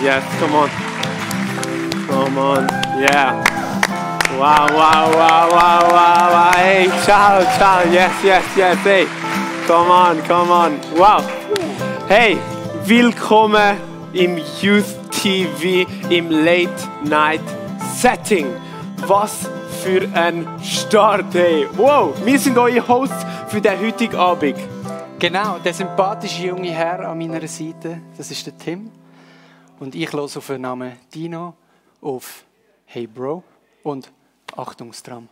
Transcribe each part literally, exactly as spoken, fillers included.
Yes, come on. Come on. Yeah. Wow, wow, wow, wow, wow, wow. Hey, ciao, ciao. Yes, yes, yes. Hey. Come on, come on. Wow. Hey, willkommen im Youth T V im Late Night Setting. Was für ein Start, hey. Wow, wir sind eure Hosts für den heutigen Abend. Genau, der sympathische junge Herr an meiner Seite, das ist der Tim. Und ich höre auf den Namen Dino, auf Hey Bro und Achtungstram.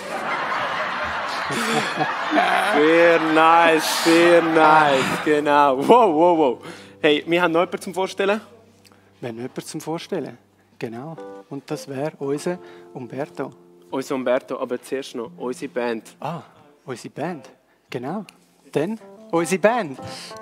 Sehr nice, sehr nice, genau. Wow, wow, wow. Hey, wir haben noch jemanden zum Vorstellen. Wir haben jemanden zum Vorstellen, genau. Und das wäre unser Umberto. Unser Umberto, aber zuerst noch unsere Band. Ah, unsere Band, genau. Dann unsere Band.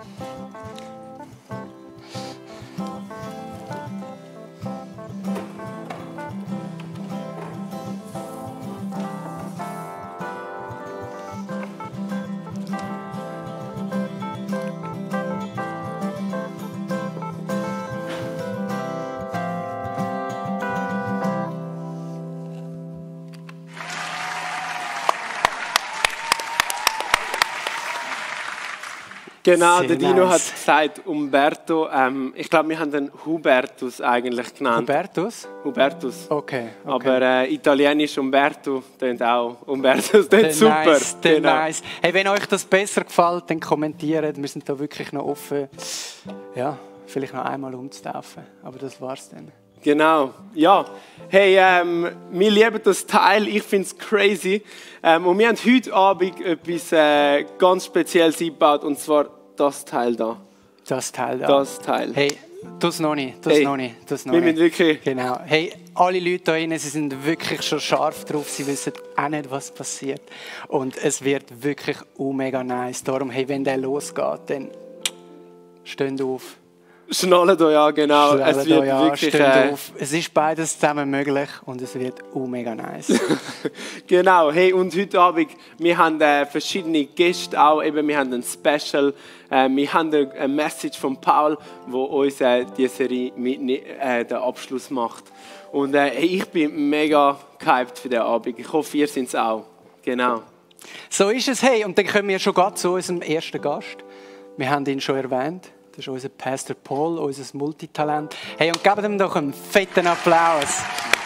Genau, Sehr der Dino nice. hat gesagt, Umberto, ähm, ich glaube, wir haben den Hubertus eigentlich genannt. Hubertus? Hubertus. Okay, okay. Aber äh, italienisch Umberto, klingt auch Umbertus, klingt super. Nice, genau. nice. Hey, wenn euch das besser gefällt, dann kommentiert. Wir sind da wirklich noch offen, ja, vielleicht noch einmal umzutaufen. Aber das war's dann. Genau, ja. Hey, ähm, wir lieben das Teil, ich finde es crazy. Ähm, und wir haben heute Abend etwas äh, ganz Spezielles eingebaut, und zwar das Teil da. Das Teil da. Das Teil. Hey, das noch nicht, das Hey, noch nicht, das noch wir nicht. müssen wirklich... Genau. Hey, alle Leute da drinnen, sie sind wirklich schon scharf drauf, sie wissen auch nicht, was passiert. Und es wird wirklich oh mega nice. Darum, hey, wenn der losgeht, dann steht auf. Schnallt euch an, genau. Schnallt Es wird euch an, wirklich... steht Äh, auf. Es ist beides zusammen möglich und es wird oh mega nice. Genau, hey, und heute Abend, wir haben äh, verschiedene Gäste auch, eben, wir haben ein Special, äh, wir haben eine Message von Paul, wo uns äh, die Serie mit, äh, den Abschluss macht. Und äh, hey, ich bin mega gehypt für den Abend, ich hoffe, ihr seid es auch. Genau. So ist es, hey, und dann kommen wir schon gerade zu unserem ersten Gast. Wir haben ihn schon erwähnt. Das ist unser Pastor Paul, unser Multitalent. Hey, und gebt ihm doch einen fetten Applaus.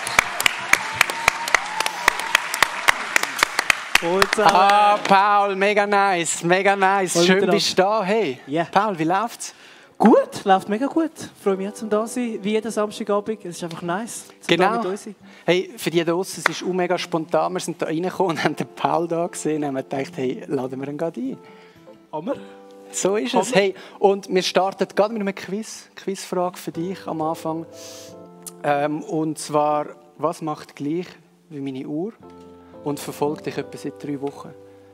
Ah, Paul, mega nice, mega nice. Hallo Schön miteinander. bist du da. Hey, Ja. Paul, wie läuft's? Gut, läuft mega gut. Ich freue mich, zum da zu sein, wie jeden Samstagabend. Es ist einfach nice, zum Genau. da mit uns sein. Hey, für die draussen, es ist auch mega spontan. Wir sind da reingekommen und haben den Paul da gesehen und haben gedacht, hey, laden wir ihn gerade ein. Hammer. So ist es. Hey, und wir starten gerade mit einer Quiz. Quizfrage für dich am Anfang. Ähm, und zwar, was macht gleich wie meine Uhr und verfolgt dich etwa seit drei Wochen?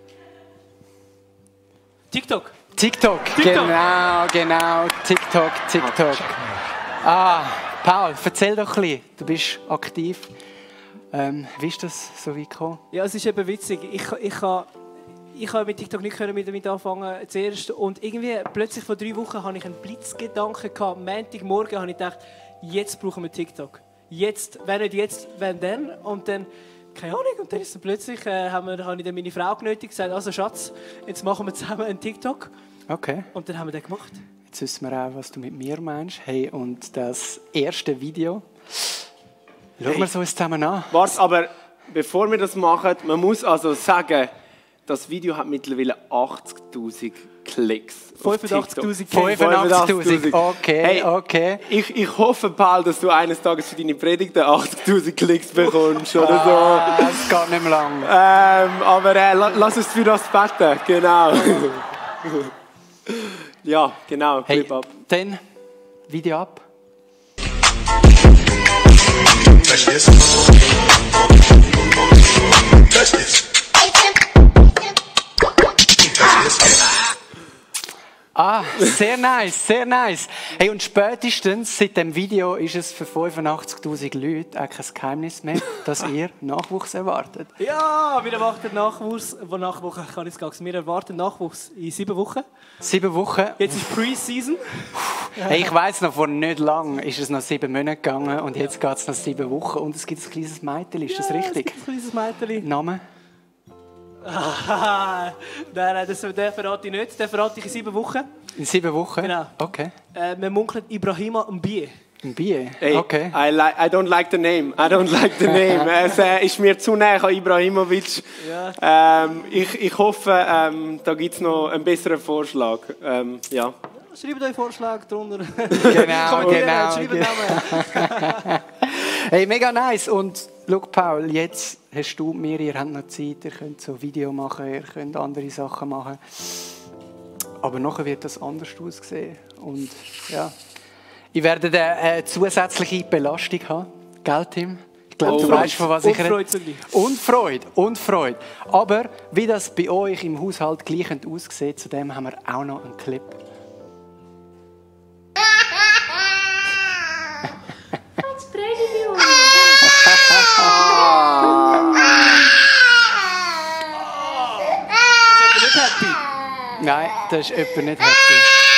TikTok. TikTok. TikTok. Genau, genau. TikTok, TikTok. Ah, Paul, erzähl doch ein bisschen. Du bist aktiv. Ähm, wie ist das so weit gekommen? Ja, es ist eben witzig. Ich, ich kann... Ich konnte mit TikTok nicht mit damit anfangen zuerst. Und irgendwie plötzlich vor drei Wochen hatte ich einen Blitzgedanken gehabt. Montagmorgen habe ich gedacht, jetzt brauchen wir TikTok. Jetzt, wenn nicht jetzt, wenn dann. Und dann, keine Ahnung, und dann ist dann plötzlich, äh, haben wir, habe ich dann meine Frau genötigt, gesagt, also Schatz, jetzt machen wir zusammen einen TikTok. Okay. Und dann haben wir den gemacht. Jetzt wissen wir auch, was du mit mir meinst. Hey, und das erste Video. Schauen Hey. wir es uns zusammen an. Warte, aber bevor wir das machen, man muss also sagen, das Video hat mittlerweile achtzigtausend Klicks. auf fünfundachtzigtausend TikTok. fünfundachtzigtausend. Okay, Hey, okay. Ich, ich hoffe, Paul, dass du eines Tages für deine Predigten achtzigtausend Klicks bekommst oder Ah, es geht nicht mehr lang. so. Ähm, aber äh, la, lass uns für das beten. Genau. Ja, genau. Hey, Clip ab. dann Video ab. Touch this. Touch this. Touch this. Ah, sehr nice, sehr nice. Hey, und spätestens seit dem Video ist es für fünfundachtzigtausend Leute auch kein Geheimnis mehr, dass ihr Nachwuchs erwartet. Ja, wir erwarten Nachwuchs. Wo Nachwuchs kann ich sagen? Wir erwarten Nachwuchs in sieben Wochen. Sieben Wochen. Jetzt ist Pre-Season. Hey, ich weiss noch, vor nicht lang ist es noch sieben Monate gegangen und jetzt geht es noch sieben Wochen und es gibt ein kleines Mädchen, ist das Ja, richtig? Es gibt ein kleines Mädchen. Name? Ah, nein, nein, das, den verrate ich nicht. Den verrate ich in sieben Wochen. In sieben Wochen? Genau. Okay. Äh, man munkelt Ibrahima Mbiye. Ein Bier? Hey, Okay. I, li- I don't like the name. I don't like the name. Es äh, ist mir zu nah an Ibrahimovic. Ja. Ähm, ich, ich hoffe, ähm, da gibt es noch einen besseren Vorschlag. Ähm, ja. Schreibt euch Vorschlag drunter. Genau, Kommentieren, genau. schreibt genau. Namen. Hey, mega nice. Und schau, Paul, jetzt hast du mir, ihr habt noch Zeit, ihr könnt so Video machen, ihr könnt andere Sachen machen. Aber nachher wird das anders aussehen. Und ja, ich werde eine zusätzliche Belastung haben. Gell, Tim? Ich glaube, du Oh, weißt, von was ich und rede. Freude zugleich. Und Freude, und Freude. Aber wie das bei euch im Haushalt gleich aussieht, zu dem haben wir auch noch einen Clip. Wat spreek je, jongen? Ich bin nicht happy. Nein, das ist jemand nicht happy.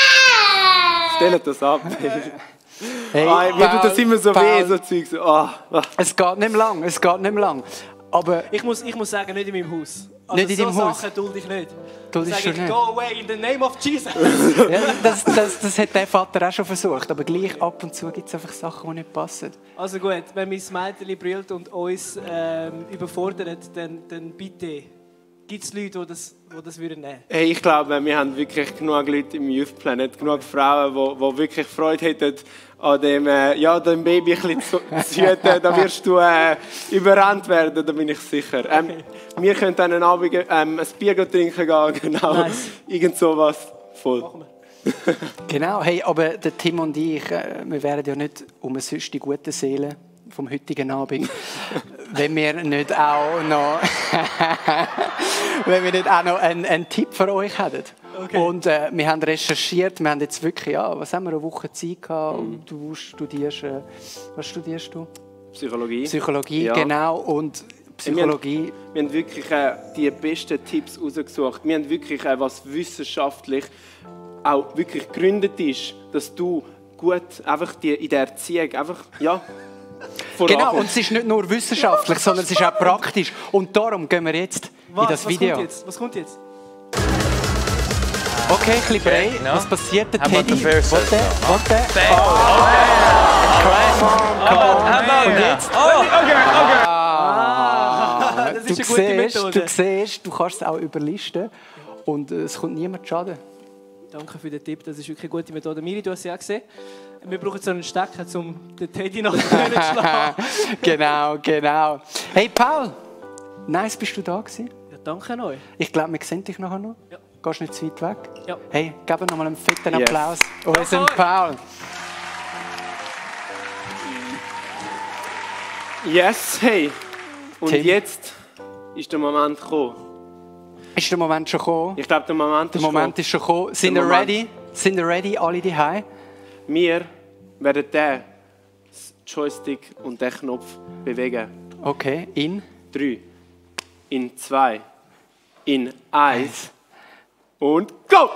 Stellt das ab. Hey, Ah, mir tut das Paul, immer so Paul, weh, so Zeug. So, ah, ah. Es geht nicht mehr lang, es geht nicht mehr lang. Aber Ich muss, ich muss sagen, nicht in meinem Haus. Also Nicht in so deinem Haus? Sachen dulde ich nicht. Duldest Sag du ich, nicht? go away in the name of Jesus. ja, das, das, das hat der Vater auch schon versucht. Aber gleich ab und zu gibt es einfach Sachen, die nicht passen. Also gut, wenn mein Mädchen brüllt und uns ähm, überfordert, dann, dann bitte gibt es Leute, die das, die das würden nehmen. Hey, ich glaube, wir haben wirklich genug Leute im Youth Planet, genug Frauen, die, die wirklich Freude hätten, an dem, äh, ja, dem Baby ein bisschen zu, zu hüten. Da wirst du äh, überrannt werden, da bin ich sicher. Ähm, wir können dann einen Abend ähm, ein Bier trinken gehen, genau. Nice. Irgend sowas. Voll. Machen wir. Genau, hey, aber der Tim und ich, äh, wir wären ja nicht um sonst die guten Seelen vom heutigen Abend, wenn wir nicht auch noch, wenn wir nicht auch noch einen, einen Tipp für euch hätten. Okay. Und äh, wir haben recherchiert, wir haben jetzt wirklich, ja, was haben wir, eine Woche Zeit gehabt, und du studierst, äh, was studierst du? Psychologie. Psychologie, Ja. genau, und Psychologie. Wir haben wirklich äh, die besten Tipps rausgesucht. Wir haben wirklich, äh, was wissenschaftlich auch wirklich gegründet ist, dass du gut einfach die, in der Erziehung einfach, ja, Genau, vorankommst. und es ist nicht nur wissenschaftlich, sondern es ist auch praktisch. Und darum gehen wir jetzt Was, in das was Video. kommt jetzt? Was kommt jetzt? Okay, ein bisschen Okay, breit. no. Was passiert? Der How about Teddy? the first Will der? set? Will der? Bang. Come on, come on. How about Und now? jetzt? Oh, okay, okay. Ah, das Du ist eine gute siehst, Methode. du siehst, du kannst es auch überlisten. Und äh, es kommt niemand zu Schaden. Danke für den Tipp, das ist wirklich eine gute Methode. Miri, du hast sie auch gesehen. Wir brauchen so einen Stecker, um den Teddy nachher zu schlagen. Genau, genau. Hey Paul, nice bist du da gewesen. Ja, danke euch. Ich glaube, wir sehen dich nachher noch. Ja. Gehst nicht zu weit weg. Ja. Hey, gib noch mal einen fetten Yes. Applaus. Unserem Danke. Paul. Yes, hey. Und Tim. jetzt ist der Moment gekommen. Ist der Moment schon gekommen? Ich glaube, der Moment Der ist Moment gekommen. ist schon gekommen. Sind Der ihr Moment. ready? Sind ihr ready, alle daheim? Wir werden den Joystick und den Knopf bewegen. Okay, in. Drei, in zwei, in eins und go!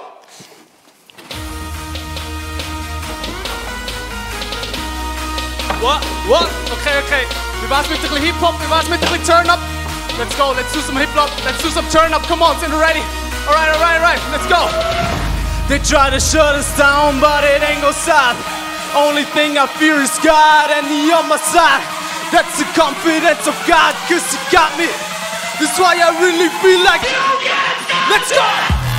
What? What? Okay, okay. Wie war's mit ein bisschen Hip-Hop? Wie war's mit ein bisschen Turn-Up? Let's go. Let's do some Hip-Hop. Let's do some Turn-Up. Come on, sind wir ready? Alright, alright, alright. Let's go. They try to shut us down, but it ain't gonna stop. Only thing I fear is God and He on my side. That's the confidence of God, cause He got me. That's why I really feel like let's go!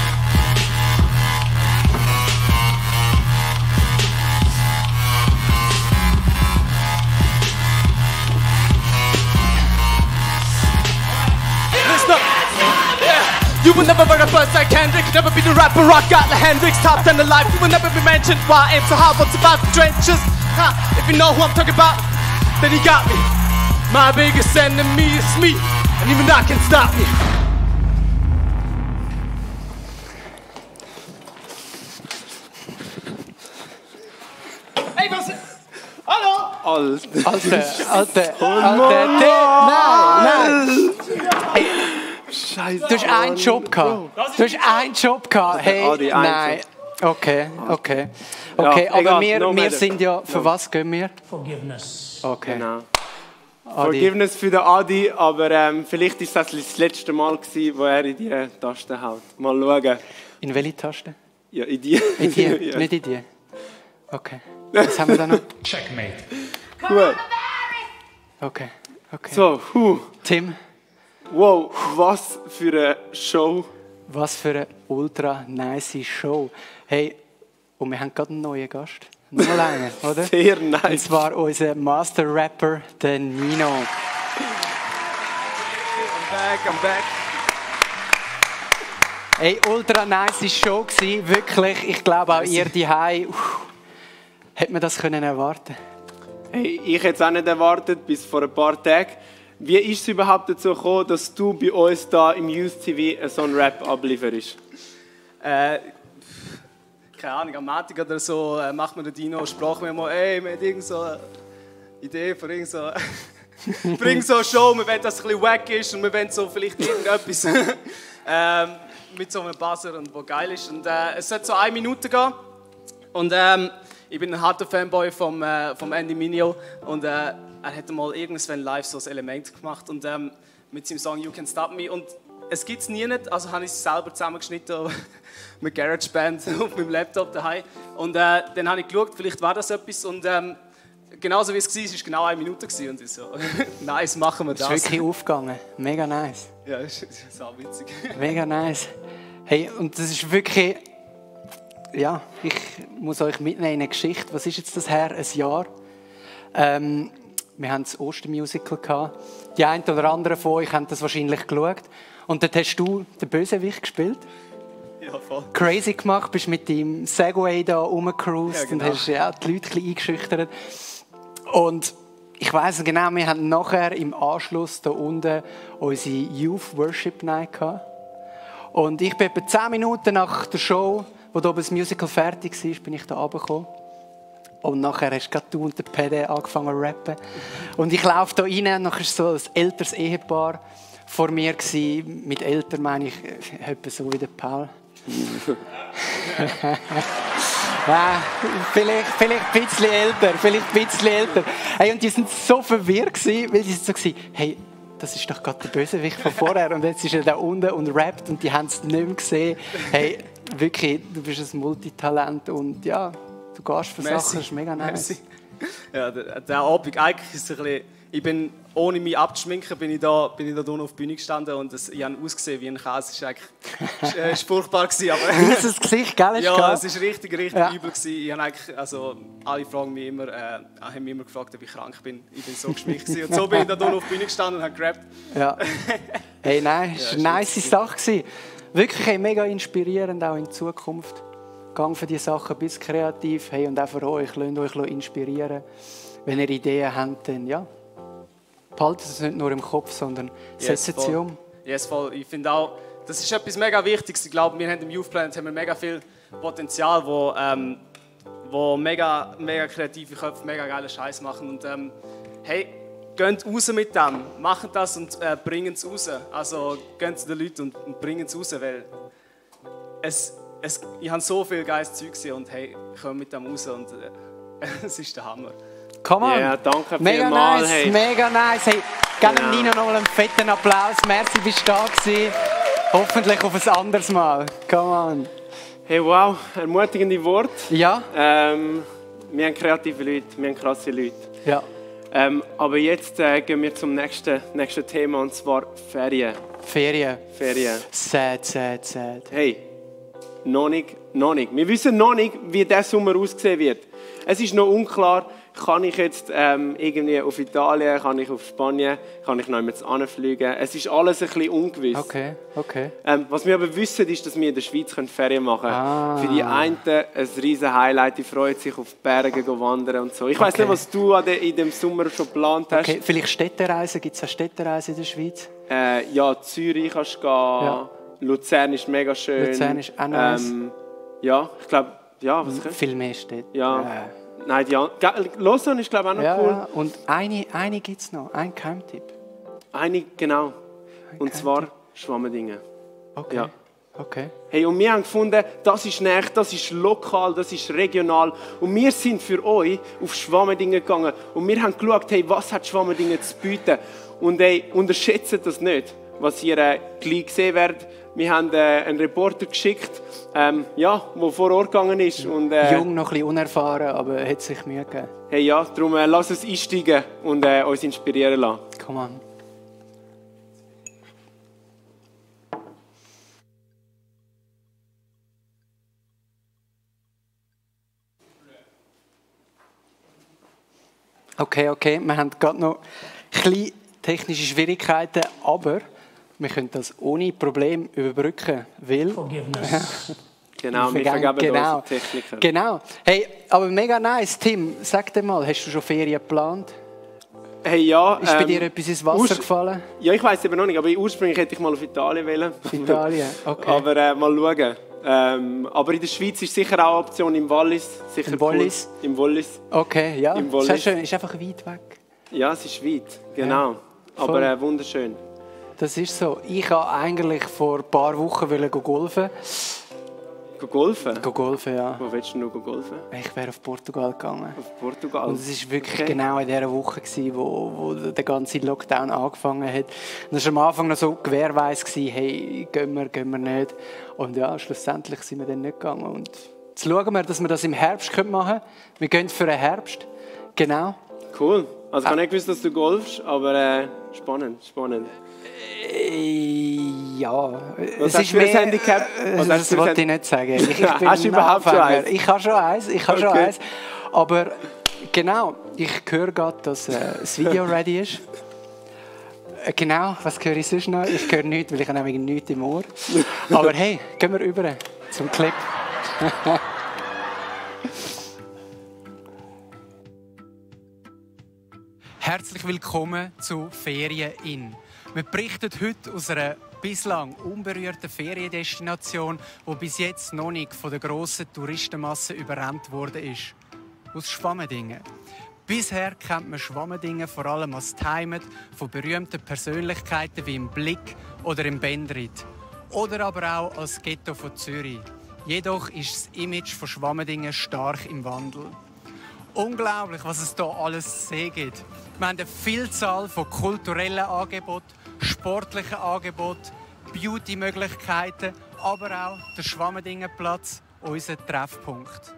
Listen up. Yeah. You will never be the first like Kendrick, never be the rapper rock got the Hendrix, top ten alive. You will never be mentioned. Why I aim so hard, what's about the trenches? Huh? If you know who I'm talking about, then you got me. My biggest enemy is me, and even that can stop me. Hey, was? Hallo? Alter. Alter, Alter, Alter. Nein, nein. Scheiße. Du hast einen Job gehabt. Du hast einen Job gehabt. Hey, Adi nein. Okay, okay. Okay, Ja, aber egal, wir, no wir matter. sind ja... Für No. was gehen wir? Forgiveness. Okay. Genau. Adi. Forgiveness für den Adi, aber ähm, vielleicht ist das das letzte Mal gewesen, wo er in die Taste haut. Mal schauen. In welche Taste? Ja, in die. In die? Ja. Nicht in die? Okay. Was haben wir da noch? Checkmate. Gut. Okay, okay. So, huh. Tim, Wow, was für eine Show. was für eine ultra nice Show. Hey, und wir haben gerade einen neuen Gast. Noch mal einen, oder? Sehr Und nice. zwar unser Master Rapper, der Nino. I'm back, I'm back. Hey, ultra nice Show gewesen, wirklich. Ich glaube auch ihr daheim. uff, Hätte man das können erwarten? Hey, ich hätte es auch nicht erwartet, bis vor ein paar Tagen. Wie ist es überhaupt dazu gekommen, dass du bei uns da im Youth T V so einen Rap ablieferst? Äh, keine Ahnung, am Montag oder so äh, macht mir der Dino, sprach mir mal, ey, wir haben irgend so eine Idee für irgend so, für irgend so eine Show, wir wollen, dass es ein bisschen wack ist und wir wollen so vielleicht irgendetwas ähm, mit so einem Buzzer und wo geil ist. Und äh, es sollte so eine Minute gehen und ähm, ich bin ein harter Fanboy vom, äh, vom Andy Mineo und äh, er hat mal irgendwann live so ein Element gemacht und ähm, mit seinem Song You Can Stop Me und es gibt es nie nicht, also habe ich es selber zusammengeschnitten mit GarageBand auf meinem Laptop daheim und äh, dann habe ich geschaut, vielleicht war das etwas und ähm, genauso wie es war, war es genau eine Minute gewesen. Und ich so, nice, machen wir Das das. ist wirklich aufgegangen. Mega nice. Ja, das ist, das ist auch witzig. Mega nice. Hey, und das ist wirklich... Ja, ich muss euch mitnehmen in eine Geschichte. Was ist jetzt das her? Ein Jahr. Ähm, wir hatten das Ostermusical gehabt. Die einen oder anderen von euch haben das wahrscheinlich geschaut. Und dort hast du den Bösewicht gespielt. Ja, voll. Crazy gemacht, bist mit deinem Segway da rumgecruised Ja, genau. und hast ja, die Leute ein bisschen eingeschüchtert. Und ich weiss genau, wir hatten nachher im Anschluss da unten unsere Youth Worship Night gehabt. Und ich bin etwa zehn Minuten nach der Show, wo da oben das Musical fertig war, bin ich da runtergekommen. Und nachher hast gerade du und der Pede angefangen zu rappen. Und ich laufe da rein, und nachher war so ein älteres Ehepaar vor mir. Gewesen. Mit älter meine ich äh, etwa so wie der Paul. Ja, vielleicht, vielleicht ein bisschen älter, vielleicht ein bisschen älter. Hey, und die waren so verwirrt, gewesen, weil die so waren, hey, das ist doch gerade der Bösewicht von vorher und jetzt ist er da unten und rappt und die haben es nicht mehr gesehen. Hey, wirklich, du bist ein Multitalent und ja, du gehst für Merci. Sachen, das ist mega nice. Merci. Ja, der, der Abend, eigentlich ist es ein bisschen, ich bin, ohne mich abzuschminken, bin ich da, bin ich da unten auf die Bühne gestanden und das, ich habe ausgesehen wie ein Käse. Es war eigentlich äh, ist furchtbar gewesen, aber Dieses Gesicht, gell? hast du ja, gehabt? es war richtig, richtig Ja. übel gewesen. Ich habe eigentlich, also alle fragen mich immer, äh, haben mich immer gefragt, ob ich krank bin. Ich bin so geschminkt gewesen. Und so bin ich da unten auf die Bühne gestanden und habe gerappt. Ja. Hey, nein, es war Ja, eine ist nice Sache gewesen. Wirklich hey, mega inspirierend, auch in Zukunft. Gang für diese Sachen, bis kreativ. Hey, und auch für euch, lasst euch inspirieren. Wenn ihr Ideen habt, dann ja. Behaltet es nicht nur im Kopf, sondern setzt Yes, sie voll. um. Yes, voll. Ich finde auch, das ist etwas mega Wichtiges. Ich glaube, wir haben im Youth Planet haben wir mega viel Potenzial, wo, ähm, wo mega, mega kreative Köpfe mega geile Scheiß machen. Und ähm, hey, geht raus mit dem, macht das und äh, bringt es raus. Also geht zu den Leuten und, und bringt es raus, weil es, es, ich habe so viel geiles Zeug gesehen und hey, ich komme mit dem raus und äh, es ist der Hammer. Come on. Ja, danke Mega vielmals. nice, Hey. mega nice. Hey, gib Genau. Nino noch mal einen fetten Applaus. Merci, bist du da gewesen. Hoffentlich auf ein anderes Mal. Come on. Hey, wow, ermutigende Worte. Ja? Ähm, wir haben kreative Leute, wir haben krasse Leute. Ja. Ähm, aber jetzt äh, gehen wir zum nächsten, nächsten Thema, und zwar Ferien. Ferien. Ferien. Sad, sad, sad. Hey, noch nicht, noch nicht. Wir wissen noch nicht, wie der Sommer aussehen wird. Es ist noch unklar, kann ich jetzt ähm, irgendwie auf Italien, kann ich auf Spanien, kann ich noch jemals anfliegen. Es ist alles ein bisschen ungewiss. Okay, okay. Ähm, was wir aber wissen, ist, dass wir in der Schweiz Ferien machen können. Ah. Für die einen ein riesen Highlight, die freuen sich auf die Berge zu wandern und so. Ich weiss Okay. nicht, was du an de, in dem Sommer schon geplant hast. Okay, vielleicht Städtereisen. Gibt es auch Städtereisen in der Schweiz? Äh, ja, Zürich kannst du gehen, Ja. Luzern ist mega schön. Luzern ist auch nice. Ähm, ja, ich glaube, ja, was könnte Viel mehr Städte. Ja. Nein, die an- Ge- Lausanne ist glaube ich auch noch Ja, cool. ja. Und eine, eine gibt es noch, ein Geheimtipp. Eine, genau. Und Kein zwar Schwammendingen. Okay. Ja. Okay. Hey, und wir haben gefunden, das ist näher, das ist lokal, das ist regional. Und wir sind für euch auf Schwammendingen gegangen. Und wir haben geschaut, hey, was hat Schwammendingen zu bieten. Und hey, unterschätzt das nicht, was ihr äh, gleich sehen werdet. Wir haben äh, einen Reporter geschickt, ähm, ja, der vor Ort gegangen ist. Und, äh, Jung, noch ein bisschen unerfahren, aber hat sich Mühe gegeben. Hey, ja, darum äh, lass uns einsteigen und äh, uns inspirieren lassen. Come on. Okay, okay, wir haben gerade noch kleine technische Schwierigkeiten, aber wir können das ohne Problem überbrücken, weil... Genau, wir vergeben genau, unsere Techniker. Genau. Hey, aber mega nice, Tim. Sag dir mal, hast du schon Ferien geplant? Hey, ja, Ist bei ähm, dir etwas ins Wasser gefallen? Ja, ich weiss eben noch nicht, aber ursprünglich hätte ich mal auf Italien wollen. Italien, okay. Aber äh, mal schauen. Ähm, aber in der Schweiz ist sicher auch eine Option im Wallis. Sicher Im Wallis? Cool. Im Wallis. Okay, ja. Im Wallis. Sehr schön, ist einfach weit weg. Ja, es ist weit, genau. Ja, aber äh, wunderschön. Das ist so. Ich wollte eigentlich vor ein paar Wochen golfen. Go golfen? Go golfen, ja. Wo willst du noch golfen? Ich wäre auf Portugal gegangen. Auf Portugal? Und es war wirklich Okay. genau in dieser Woche, wo, wo der ganze Lockdown angefangen hat. Und es war am Anfang noch so gewährweise, hey, gehen wir, gehen wir nicht. Und ja, schlussendlich sind wir dann nicht gegangen. Und jetzt schauen wir, dass wir das im Herbst machen können. Wir gehen für den Herbst. Genau. Cool. Also ich habe nicht gewusst, dass du golfst, aber äh, spannend, spannend. Äh, Ja, Was es hast ist du für ein mehr, Handicap? äh, Was hast Das du für ein wollte ich nicht sagen. Ich, ich bin Hast du ein überhaupt schon Anfänger. eins? Ich habe schon eins. Ich habe schon Okay. eins. Aber genau, ich höre gerade, dass äh, das Video ready ist. Äh, Genau, was höre ich sonst noch? Ich höre nichts, weil ich habe nämlich nichts im Ohr. Aber hey, gehen wir rüber zum Clip. Herzlich willkommen zu Ferien in. Wir berichten heute aus einer bislang unberührten Feriendestination, die bis jetzt noch nicht von der grossen Touristenmasse überrannt worden ist. Aus Schwammendingen. Bisher kennt man Schwammendingen vor allem als die Heimat von berühmten Persönlichkeiten wie im Blick oder im Bendrit. Oder aber auch als Ghetto von Zürich. Jedoch ist das Image von Schwammendingen stark im Wandel. Unglaublich, was es hier alles zu sehen gibt. Wir haben eine Vielzahl von kulturellen Angeboten, sportlichen Angeboten, Beauty-Möglichkeiten, aber auch der Schwammendingenplatz, unser Treffpunkt.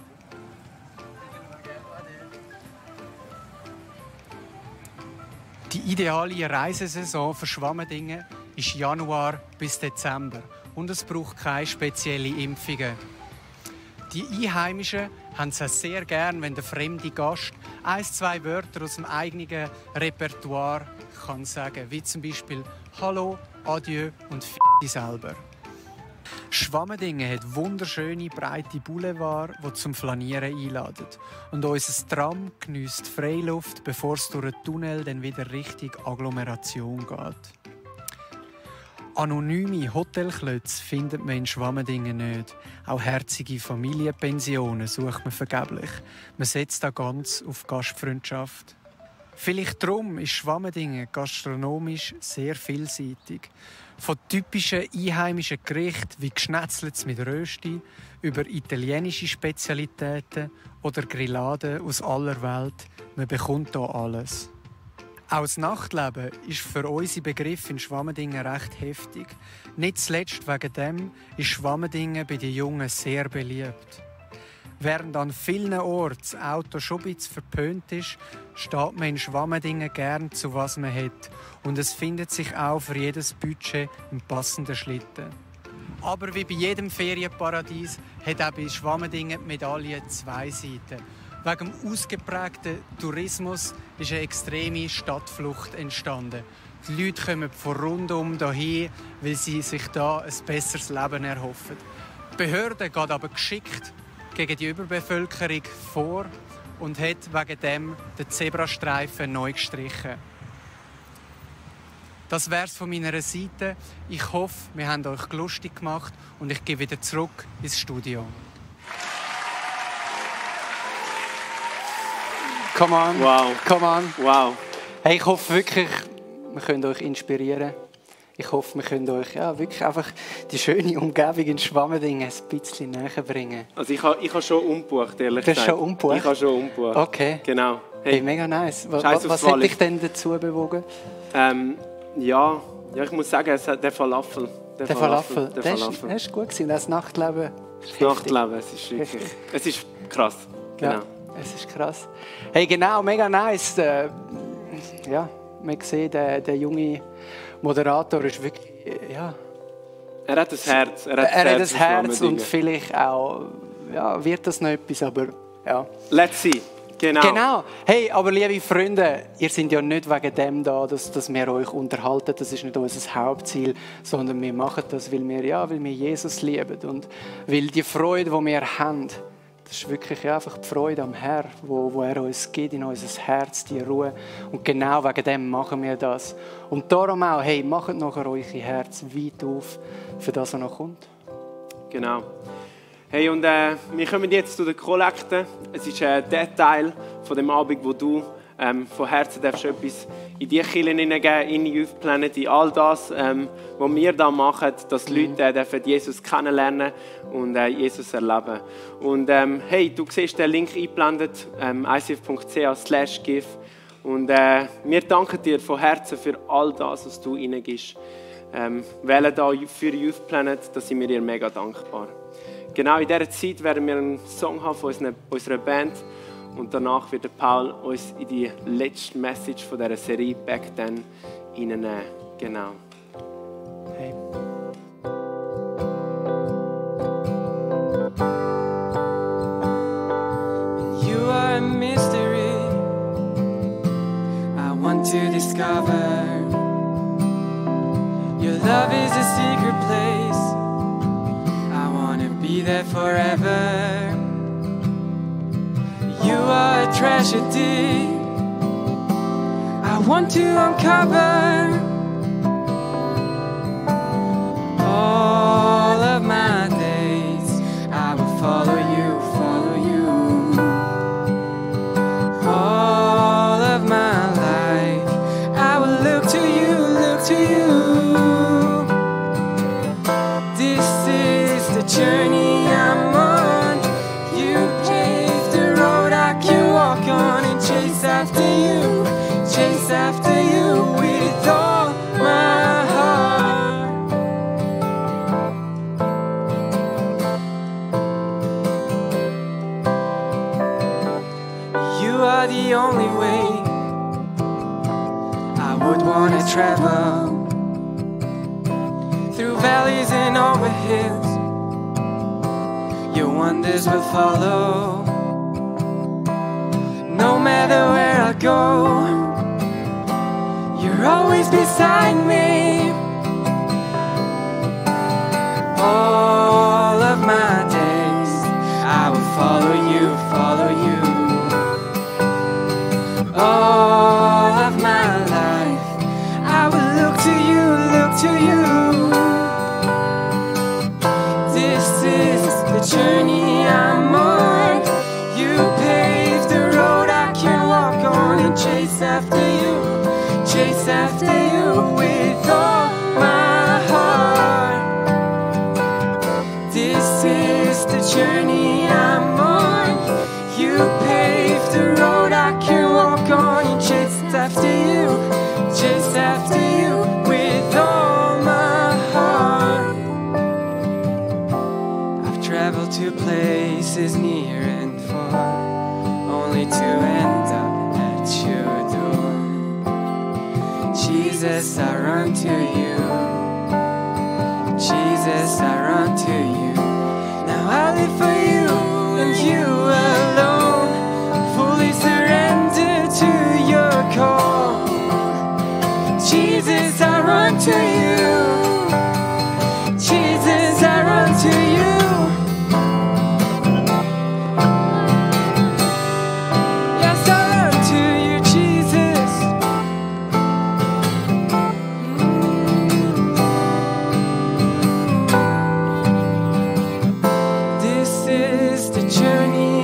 Die ideale Reisesaison für Schwammendingen ist Januar bis Dezember und es braucht keine speziellen Impfungen. Die Einheimischen haben es auch sehr gern, wenn der fremde Gast ein, zwei Wörter aus dem eigenen Repertoire kann sagen, wie zum Beispiel Hallo, Adieu und F*** dich selber. Schwammendingen hat wunderschöne, breite Boulevard, die zum Flanieren einladen. Und unser Tram geniesst Freiluft, bevor es durch den Tunnel dann wieder Richtung Agglomeration geht. Anonyme Hotelklötze findet man in Schwammendingen nicht. Auch herzige Familienpensionen sucht man vergeblich. Man setzt da ganz auf Gastfreundschaft. Vielleicht darum ist Schwammendingen gastronomisch sehr vielseitig. Von typischen einheimischen Gerichten wie Geschnetzeltes mit Rösti über italienische Spezialitäten oder Grilladen aus aller Welt. Man bekommt hier alles. Auch das Nachtleben ist für unsere Begriffe in Schwammendingen recht heftig. Nicht zuletzt wegen dem ist Schwammendingen bei den Jungen sehr beliebt. Während an vielen Orten das Auto schon ein bisschen verpönt ist, steht man in Schwammendingen gern zu was man hat. Und es findet sich auch für jedes Budget ein passender Schlitten. Aber wie bei jedem Ferienparadies hat auch bei Schwammendingen die Medaille zwei Seiten. Wegen dem ausgeprägten Tourismus ist eine extreme Stadtflucht entstanden. Die Leute kommen von rundum hierher, weil sie sich hier ein besseres Leben erhoffen. Die Behörde geht aber geschickt gegen die Überbevölkerung vor und hat wegen dem den Zebrastreifen neu gestrichen. Das wär's von meiner Seite. Ich hoffe, wir haben euch lustig gemacht und ich gehe wieder zurück ins Studio. Come on, Wow. come on. Wow. Hey, ich hoffe wirklich, wir können euch inspirieren. ich hoffe, wir können euch ja, wirklich einfach die schöne Umgebung in Schwammendingen ein bisschen näher bringen. Also ich habe ich ha schon umgebucht, ehrlich Du hast gesagt. schon umgebucht? Ich habe schon umgebucht. Okay. Genau. Hey, mega nice. Was, Scheiß aufs was hat Wallis. dich denn dazu bewogen? Ähm, ja, ja, ich muss sagen, es hat der Falafel. Der Falafel. Der Der ist, Falafel. der ist gut gewesen. Das Nachtleben. Das Nachtleben, es ist wirklich, Heftig. es ist krass. Genau. Ja, es ist krass. Hey, genau, mega nice. Äh, ja, man sieht, der, der junge Moderator ist wirklich, äh, ja. Er hat das Herz. Er hat Er hat das für Herz und Schwammendingen. vielleicht auch, ja, wird das noch etwas, aber ja. Let's see. Genau. Genau. Hey, aber liebe Freunde, ihr seid ja nicht wegen dem da, dass, dass wir euch unterhalten. Das ist nicht unser Hauptziel, sondern wir machen das, weil wir, ja, weil wir Jesus lieben und weil die Freude, die wir haben, das ist wirklich ja, einfach die Freude am Herrn, wo, wo er uns gibt, in unser Herz, die Ruhe. Und genau wegen dem machen wir das. Und darum auch, hey, macht nachher eure Herz weit auf für das, was noch kommt. Genau. Hey, und äh, wir kommen jetzt zu den Kollekten. Es ist äh, der Teil von dem Abend, wo du ähm, von Herzen darfst etwas in die Kirche hineingeben, in Youth Planet, in all das, ähm, was wir da machen, dass die Leute äh, dürfen Jesus kennenlernen und äh, Jesus erleben. Und ähm, hey, du siehst den Link eingeblendet, ähm, i c f punkt c h slash give. Und äh, wir danken dir von Herzen für all das, was du reingibst. Ähm, wählen da für Youth Planet, da sind wir dir mega dankbar. Genau in dieser Zeit werden wir einen Song haben von unserer, unserer Band und danach wird der Paul uns in die letzte Message von dieser Serie Back Then reinnehmen. Genau. Hey. You are a mystery I want to discover. Your love is a secret place. I want to be there forever. You are a treasure deep I want to uncover. All of my days I will follow you, follow you. All of my life I will look to you, look to you. This is the journey I'm on. You paved the road I can walk on and chase after you, chase after you with all my heart. You are the only way I would want to travel. Through valleys and over hills, your wonders will follow. No matter where I go, you're always beside me. All of my days I will follow you, follow you. All of my life I will look to you, look to you. This is the journey I'm on. You paved the road I can walk on and chase after you, chase after you with all my heart. This is the journey I'm on. You paved the road I can walk on and chase after you, chase after you with all my heart. I've traveled to places near and far, only to end up at your door. Jesus, I run to you. Jesus, I run to you. Now I live for you and you alone. Fully surrender to your call. Jesus, I run to you. Jesus, I run to you. Yes, I run to you, Jesus. This is the journey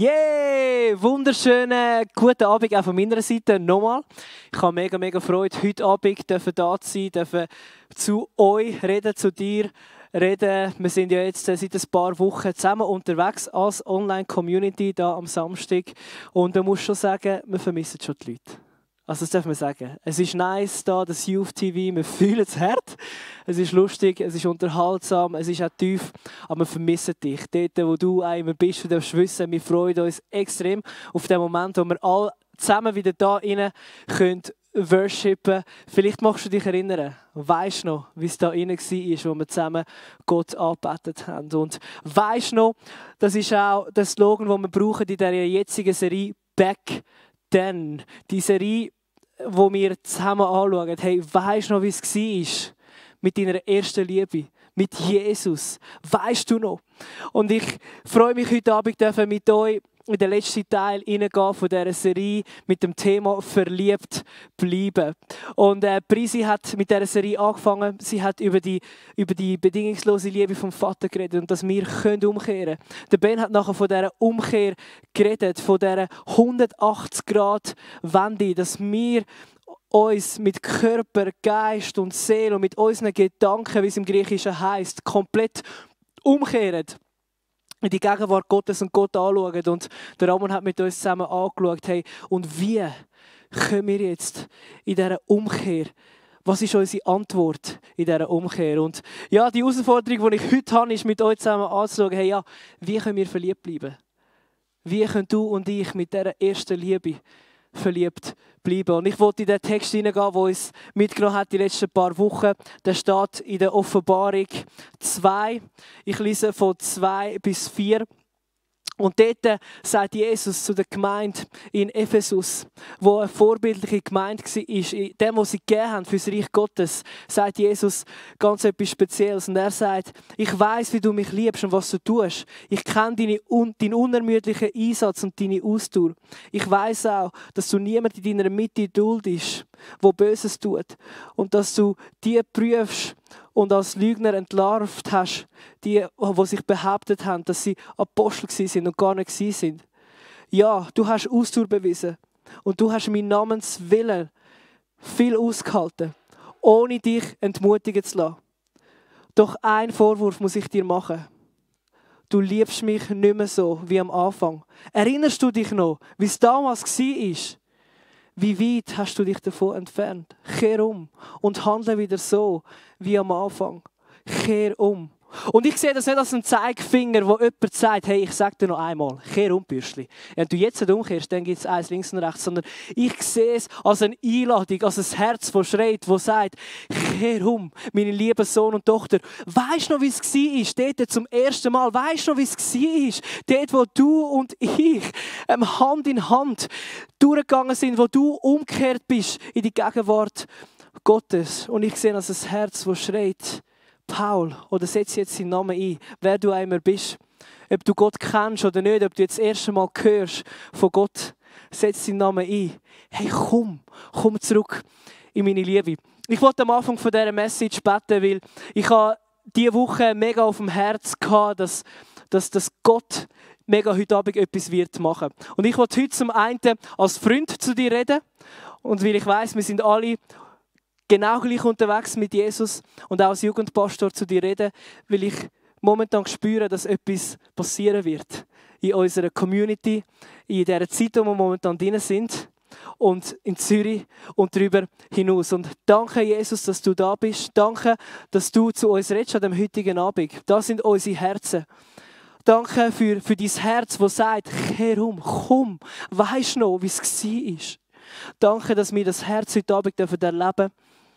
Yeah! Wunderschönen guten Abend auch von meiner Seite nochmal. Ich habe mega, mega Freude, heute Abend dürfen da zu sein, dürfen zu euch reden, zu dir reden. Wir sind ja jetzt seit ein paar Wochen zusammen unterwegs als Online-Community da am Samstag. Und man muss schon sagen, wir vermissen schon die Leute. Also das darf man sagen. Es ist nice da, das Youth T V, wir fühlen es hart. Es ist lustig, es ist unterhaltsam, es ist auch tief, aber wir vermissen dich. Dort, wo du einmal bist, du darfst wissen, wir freuen uns extrem auf den Moment, wo wir alle zusammen wieder da rein können worshipen. Vielleicht magst du dich erinnern, weisst noch, wie es da rein war, wo wir zusammen Gott angebetet haben. Und weisst noch, das ist auch der Slogan, den wir brauchen in dieser jetzigen Serie, Back Then. Die Serie, die wir zusammen anschauen. Hey, weisst du noch, wie es war mit deiner ersten Liebe? Mit Jesus. Weisst du noch? Und ich freue mich, heute Abend dürfen mit euch in den letzten Teil hineingehen von dieser Serie mit dem Thema «Verliebt bleiben». Und äh, Prisi hat mit dieser Serie angefangen. Sie hat über die, über die bedingungslose Liebe vom Vater geredet und dass wir können umkehren können. Der Ben hat nachher von dieser Umkehr geredet, von dieser hundertachtzig Grad Wende, dass wir uns mit Körper, Geist und Seele und mit unseren Gedanken, wie es im Griechischen heisst, komplett umkehren. In die Gegenwart Gottes und Gott anschauen. Und der Ramon hat mit uns zusammen angeschaut, hey, und wie können wir jetzt in dieser Umkehr, was ist unsere Antwort in dieser Umkehr? Und ja, die Herausforderung, die ich heute habe, ist mit euch zusammen anzuschauen, hey, ja, wie können wir verliebt bleiben? Wie können du und ich mit dieser ersten Liebe verliebt bleiben? Und ich wollte in den Text hineingehen, der uns mitgenommen hat die letzten paar Wochen. Der steht in der Offenbarung zwei. Ich lese von zwei bis vier. Und dort sagt Jesus zu der Gemeinde in Ephesus, wo eine vorbildliche Gemeinde war, in dem, was sie gegeben haben für das Reich Gottes, sagt Jesus ganz etwas Spezielles. Und er sagt, ich weiß, wie du mich liebst und was du tust. Ich kenne deine, deinen unermüdlichen Einsatz und deine Ausdauer. Ich weiß auch, dass du niemand in deiner Mitte duldest, der Böses tut. Und dass du die prüfst und als Lügner entlarvt hast, die, die sich behauptet haben, dass sie Apostel sind und gar nicht sind. Ja, du hast Ausdauer bewiesen und du hast meinen Namenswillen viel ausgehalten, ohne dich entmutigen zu lassen. Doch einen Vorwurf muss ich dir machen. Du liebst mich nicht mehr so wie am Anfang. Erinnerst du dich noch, wie es damals war? Wie weit hast du dich davon entfernt? Kehr um und handle wieder so wie am Anfang. Kehr um. Und ich sehe das nicht als einen Zeigefinger, wo jemand sagt, hey, ich sage dir noch einmal, kehr um, Bürschli. Wenn du jetzt nicht umkehrst, dann gibt es eins links und rechts. Sondern ich sehe es als eine Einladung, als ein Herz, das schreit, das sagt, kehr um, meine lieben Sohn und Tochter. Weisst du noch, wie es war? Dort zum ersten Mal. Weisst du noch, wie es war? Dort, wo du und ich ähm, Hand in Hand durchgegangen sind, wo du umgekehrt bist in die Gegenwart Gottes. Und ich sehe als ein Herz, das schreit, Paul, oder setz jetzt seinen Namen ein, wer du einmal bist. Ob du Gott kennst oder nicht, ob du jetzt das erste Mal hörst von Gott, setz seinen Namen ein. Hey, komm, komm zurück in meine Liebe. Ich wollte am Anfang von dieser Message beten, weil ich habe diese Woche mega auf dem Herz gehabt, dass, dass, dass Gott mega heute Abend etwas wird machen. Und ich wollte heute zum einen als Freund zu dir reden und weil ich weiss, wir sind alle genau gleich unterwegs mit Jesus und auch als Jugendpastor zu dir reden, weil ich momentan spüre, dass etwas passieren wird in unserer Community, in dieser Zeit, in der wir momentan drin sind und in Zürich und darüber hinaus. Und danke, Jesus, dass du da bist. Danke, dass du zu uns redest an dem heutigen Abend. Das sind unsere Herzen. Danke für, für dein Herz, das sagt, kehr um, komm, weisst noch, wie es war. Danke, dass wir das Herz heute Abend erleben dürfen.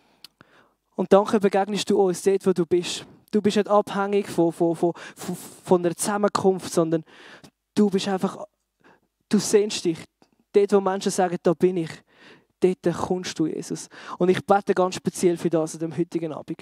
Und danke begegnest du uns dort, wo du bist. Du bist nicht abhängig von, von, von, von, von einer Zusammenkunft, sondern du bist einfach, du sehnst dich. Dort, wo Menschen sagen, da bin ich, dort kommst du, Jesus. Und ich bete ganz speziell für das an dem heutigen Abend.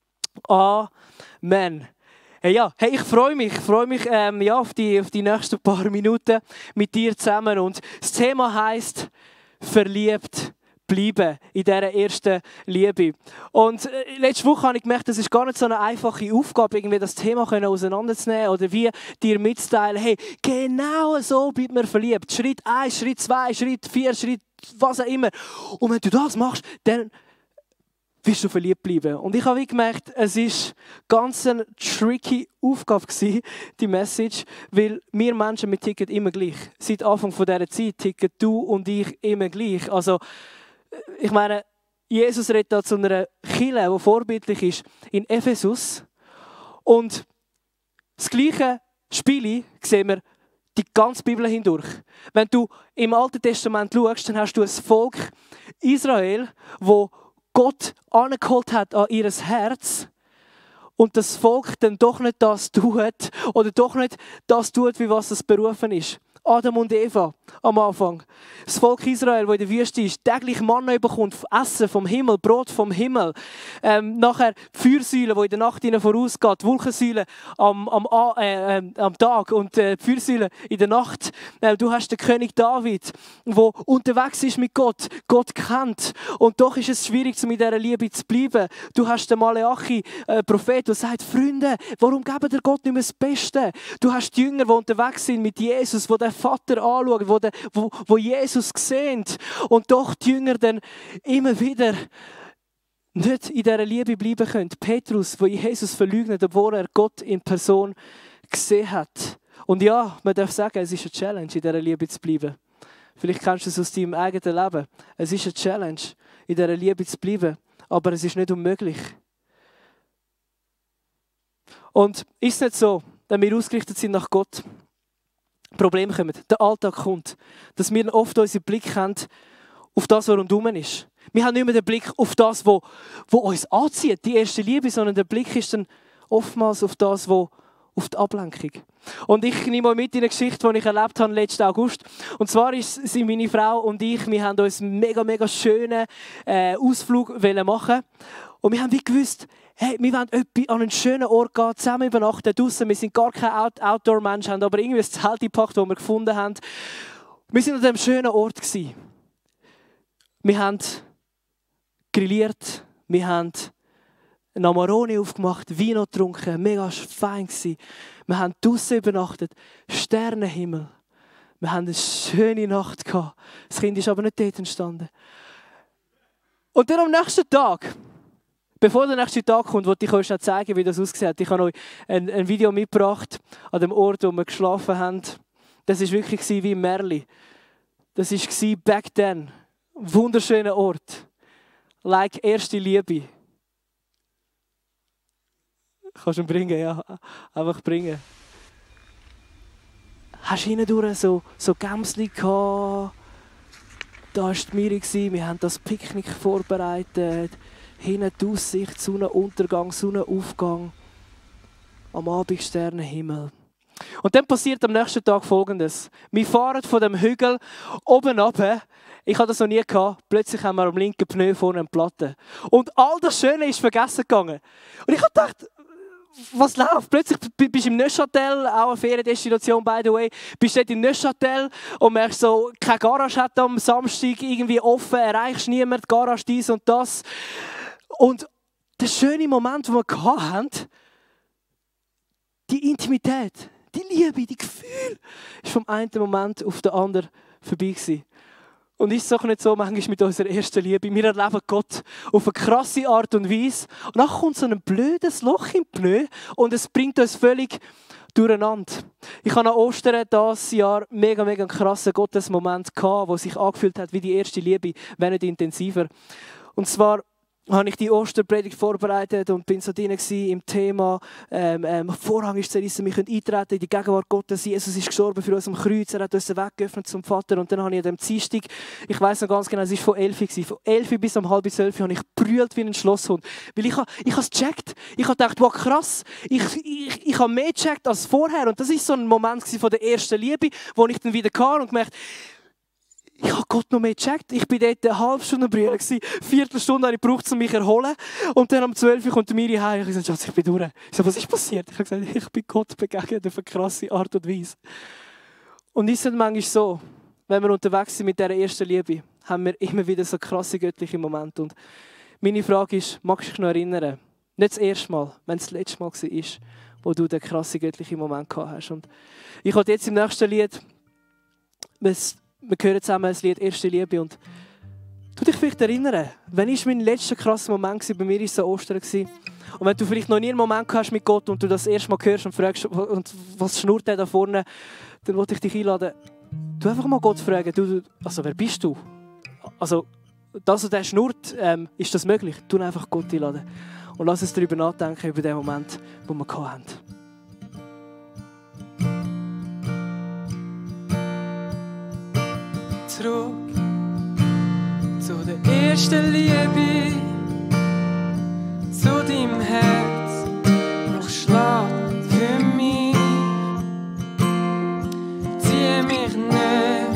Amen. Hey, ja, hey, ich freue mich, ich freue mich ähm, ja, auf, die, auf die nächsten paar Minuten mit dir zusammen. Und das Thema heisst, verliebt bleiben in dieser ersten Liebe. Und äh, letzte Woche habe ich gemerkt, das ist gar nicht so eine einfache Aufgabe, irgendwie das Thema können auseinanderzunehmen oder wie dir mitzuteilen, hey, genau so bleibt man verliebt. Schritt eins, Schritt zwei, Schritt vier, Schritt was auch immer. Und wenn du das machst, dann wirst du verliebt bleiben. Und ich habe wie gemerkt, es ist ganz eine tricky Aufgabe gewesen, die Message, weil wir Menschen, wir ticken immer gleich. Seit Anfang von dieser Zeit ticken du und ich immer gleich. Also, ich meine, Jesus redet da zu einer Kirche, die vorbildlich ist, in Ephesus. Und das gleiche Spiel sehen wir die ganze Bibel hindurch. Wenn du im Alten Testament schaust, dann hast du ein Volk Israel, wo Gott angeholt hat an ihr Herz und das Volk dann doch nicht das tut oder doch nicht das tut, wie was es berufen ist. Adam und Eva am Anfang. Das Volk Israel, das in der Wüste ist, täglich Manna bekommt, Essen vom Himmel, Brot vom Himmel. Ähm, nachher die Feuersäule, die in der Nacht ihnen vorausgeht, die Wolkensäule am, am, äh, äh, am Tag und äh, die Feuersäule in der Nacht. Äh, du hast den König David, der unterwegs ist mit Gott, Gott kennt. Und doch ist es schwierig, um in dieser Liebe zu bleiben. Du hast den Maleachi, äh, Prophet, der sagt, Freunde, warum geben der Gott nicht mehr das Beste? Du hast die Jünger, die unterwegs sind mit Jesus, die den Vater anschauen, wo, der, wo, wo Jesus sehen. Und doch die Jünger dann immer wieder nicht in dieser Liebe bleiben können. Petrus, der Jesus verleugnet, obwohl er Gott in Person gesehen hat. Und ja, man darf sagen, es ist eine Challenge, in dieser Liebe zu bleiben. Vielleicht kennst du es aus deinem eigenen Leben. Es ist eine Challenge, in dieser Liebe zu bleiben. Aber es ist nicht unmöglich. Und ist es nicht so, wenn wir ausgerichtet sind nach Gott, Probleme kommen, der Alltag kommt, dass wir oft unseren Blick haben auf das, was rundherum ist. Wir haben nicht mehr den Blick auf das, was, was uns anzieht, die erste Liebe, sondern der Blick ist dann oftmals auf das, was auf die Ablenkung. Und ich nehme mal mit in eine Geschichte, die ich erlebt habe letzten August. Und zwar sind meine Frau und ich, wir haben uns einen mega, mega schönen äh, Ausflug machen. Und wir haben wie gewusst, hey, wir wollen an einen schönen Ort gehen, zusammen übernachten draussen. Wir sind gar kein Out- Outdoor-Mensch, haben aber irgendwie ein Zelt gepackt, das wir gefunden haben. Wir waren an diesem schönen Ort gewesen. Wir haben grilliert, wir haben einen Amarone aufgemacht, Vino getrunken, mega fein gewesen. Wir haben draussen übernachtet, Sternenhimmel. Wir haben eine schöne Nacht gehabt. Das Kind ist aber nicht dort entstanden. Und dann am nächsten Tag, bevor der nächste Tag kommt, wollte ich euch noch zeigen, wie das ausgesehen hat. Ich habe euch ein, ein Video mitgebracht an dem Ort, wo wir geschlafen haben. Das war wirklich wie Merli. Das war back then. Ein wunderschöner Ort. Like erste Liebe. Kannst du ihn bringen? Ja, einfach bringen. Hast du hindurch so, so Gämsli gehabt? Da war die Miri, wir haben das Picknick vorbereitet. Hinten die Aussicht, Sonnenuntergang, Sonnenaufgang. Am Abend Sternenhimmel. Und dann passiert am nächsten Tag Folgendes. Wir fahren von dem Hügel oben runter. Ich hatte das noch nie gehabt. Plötzlich haben wir am linken Pneu vorne eine Platte. Und all das Schöne ist vergessen gegangen. Und ich habe gedacht, was läuft? Plötzlich bist du im Neuchâtel, auch eine Feriendestination, by the way. Bist du dort im Neuchâtel und merkst so, keine Garage hat am Samstag irgendwie offen, erreichst niemand, Garage dies und das. Und der schöne Moment, den wir hatten, die Intimität, die Liebe, die Gefühl, ist vom einen Moment auf den anderen vorbei gewesen. Und ist es auch nicht so manchmal mit unserer ersten Liebe? Wir erleben Gott auf eine krasse Art und Weise. Und dann kommt so ein blödes Loch im Pneu und es bringt uns völlig durcheinander. Ich habe an Ostern dieses Jahr mega, mega einen krassen Gottesmoment gehabt, der sich angefühlt hat wie die erste Liebe, wenn nicht intensiver. Und zwar habe ich die Osterpredigt vorbereitet und bin so drin im Thema ähm, ähm, Vorhang ist zerrissen, wir können eintreten in die Gegenwart Gottes. Jesus ist gestorben für uns am Kreuz, er hat uns den Weg geöffnet zum Vater. Und dann habe ich an dem Dienstag, ich weiss noch ganz genau, es war von elf Uhr, von elf Uhr bis um halb zwölf habe ich brüllt wie ein Schlosshund. Weil ich, ich habe es gecheckt. Ich habe gedacht, wow krass, ich, ich, ich habe mehr gecheckt als vorher. Und das war so ein Moment von der ersten Liebe, wo ich dann wieder kam und gemerkt, ich habe Gott noch mehr gecheckt. Ich war dort eine halbe Stunde brüllen. Eine Viertelstunde habe ich gebraucht, um mich zu erholen. Und dann um zwölf Uhr kommt Miri heim. Ich habe gesagt, Schatz, ich bin durch. Ich sage, was ist passiert? Ich habe gesagt, ich bin Gott begegnet auf eine krasse Art und Weise. Und ist es manchmal so, wenn wir unterwegs sind mit dieser ersten Liebe, haben wir immer wieder so krasse göttliche Momente. Und meine Frage ist, magst du dich noch erinnern? Nicht das erste Mal, wenn es das letzte Mal war, wo du den krassen göttlichen Moment gehabt hast. Und ich habe jetzt im nächsten Lied, wir hören zusammen das Lied «Erste Liebe». Und du dich vielleicht erinnern, wann war mein letzter krasser Moment? Bei mir war es so Ostern. Und wenn du vielleicht noch nie einen Moment hast mit Gott und du das erste Mal hörst und fragst, und was schnurrt der da vorne, dann wollte ich dich einladen, du einfach mal Gott fragen, du, also wer bist du? Also, dass er der schnurrt, ähm, ist das möglich? Tu einfach Gott einladen. Und lass uns darüber nachdenken, über den Moment, den wir hatten. Zurück zu der ersten Liebe, zu deinem Herz, noch schlägt für mich. Ziehe mich näher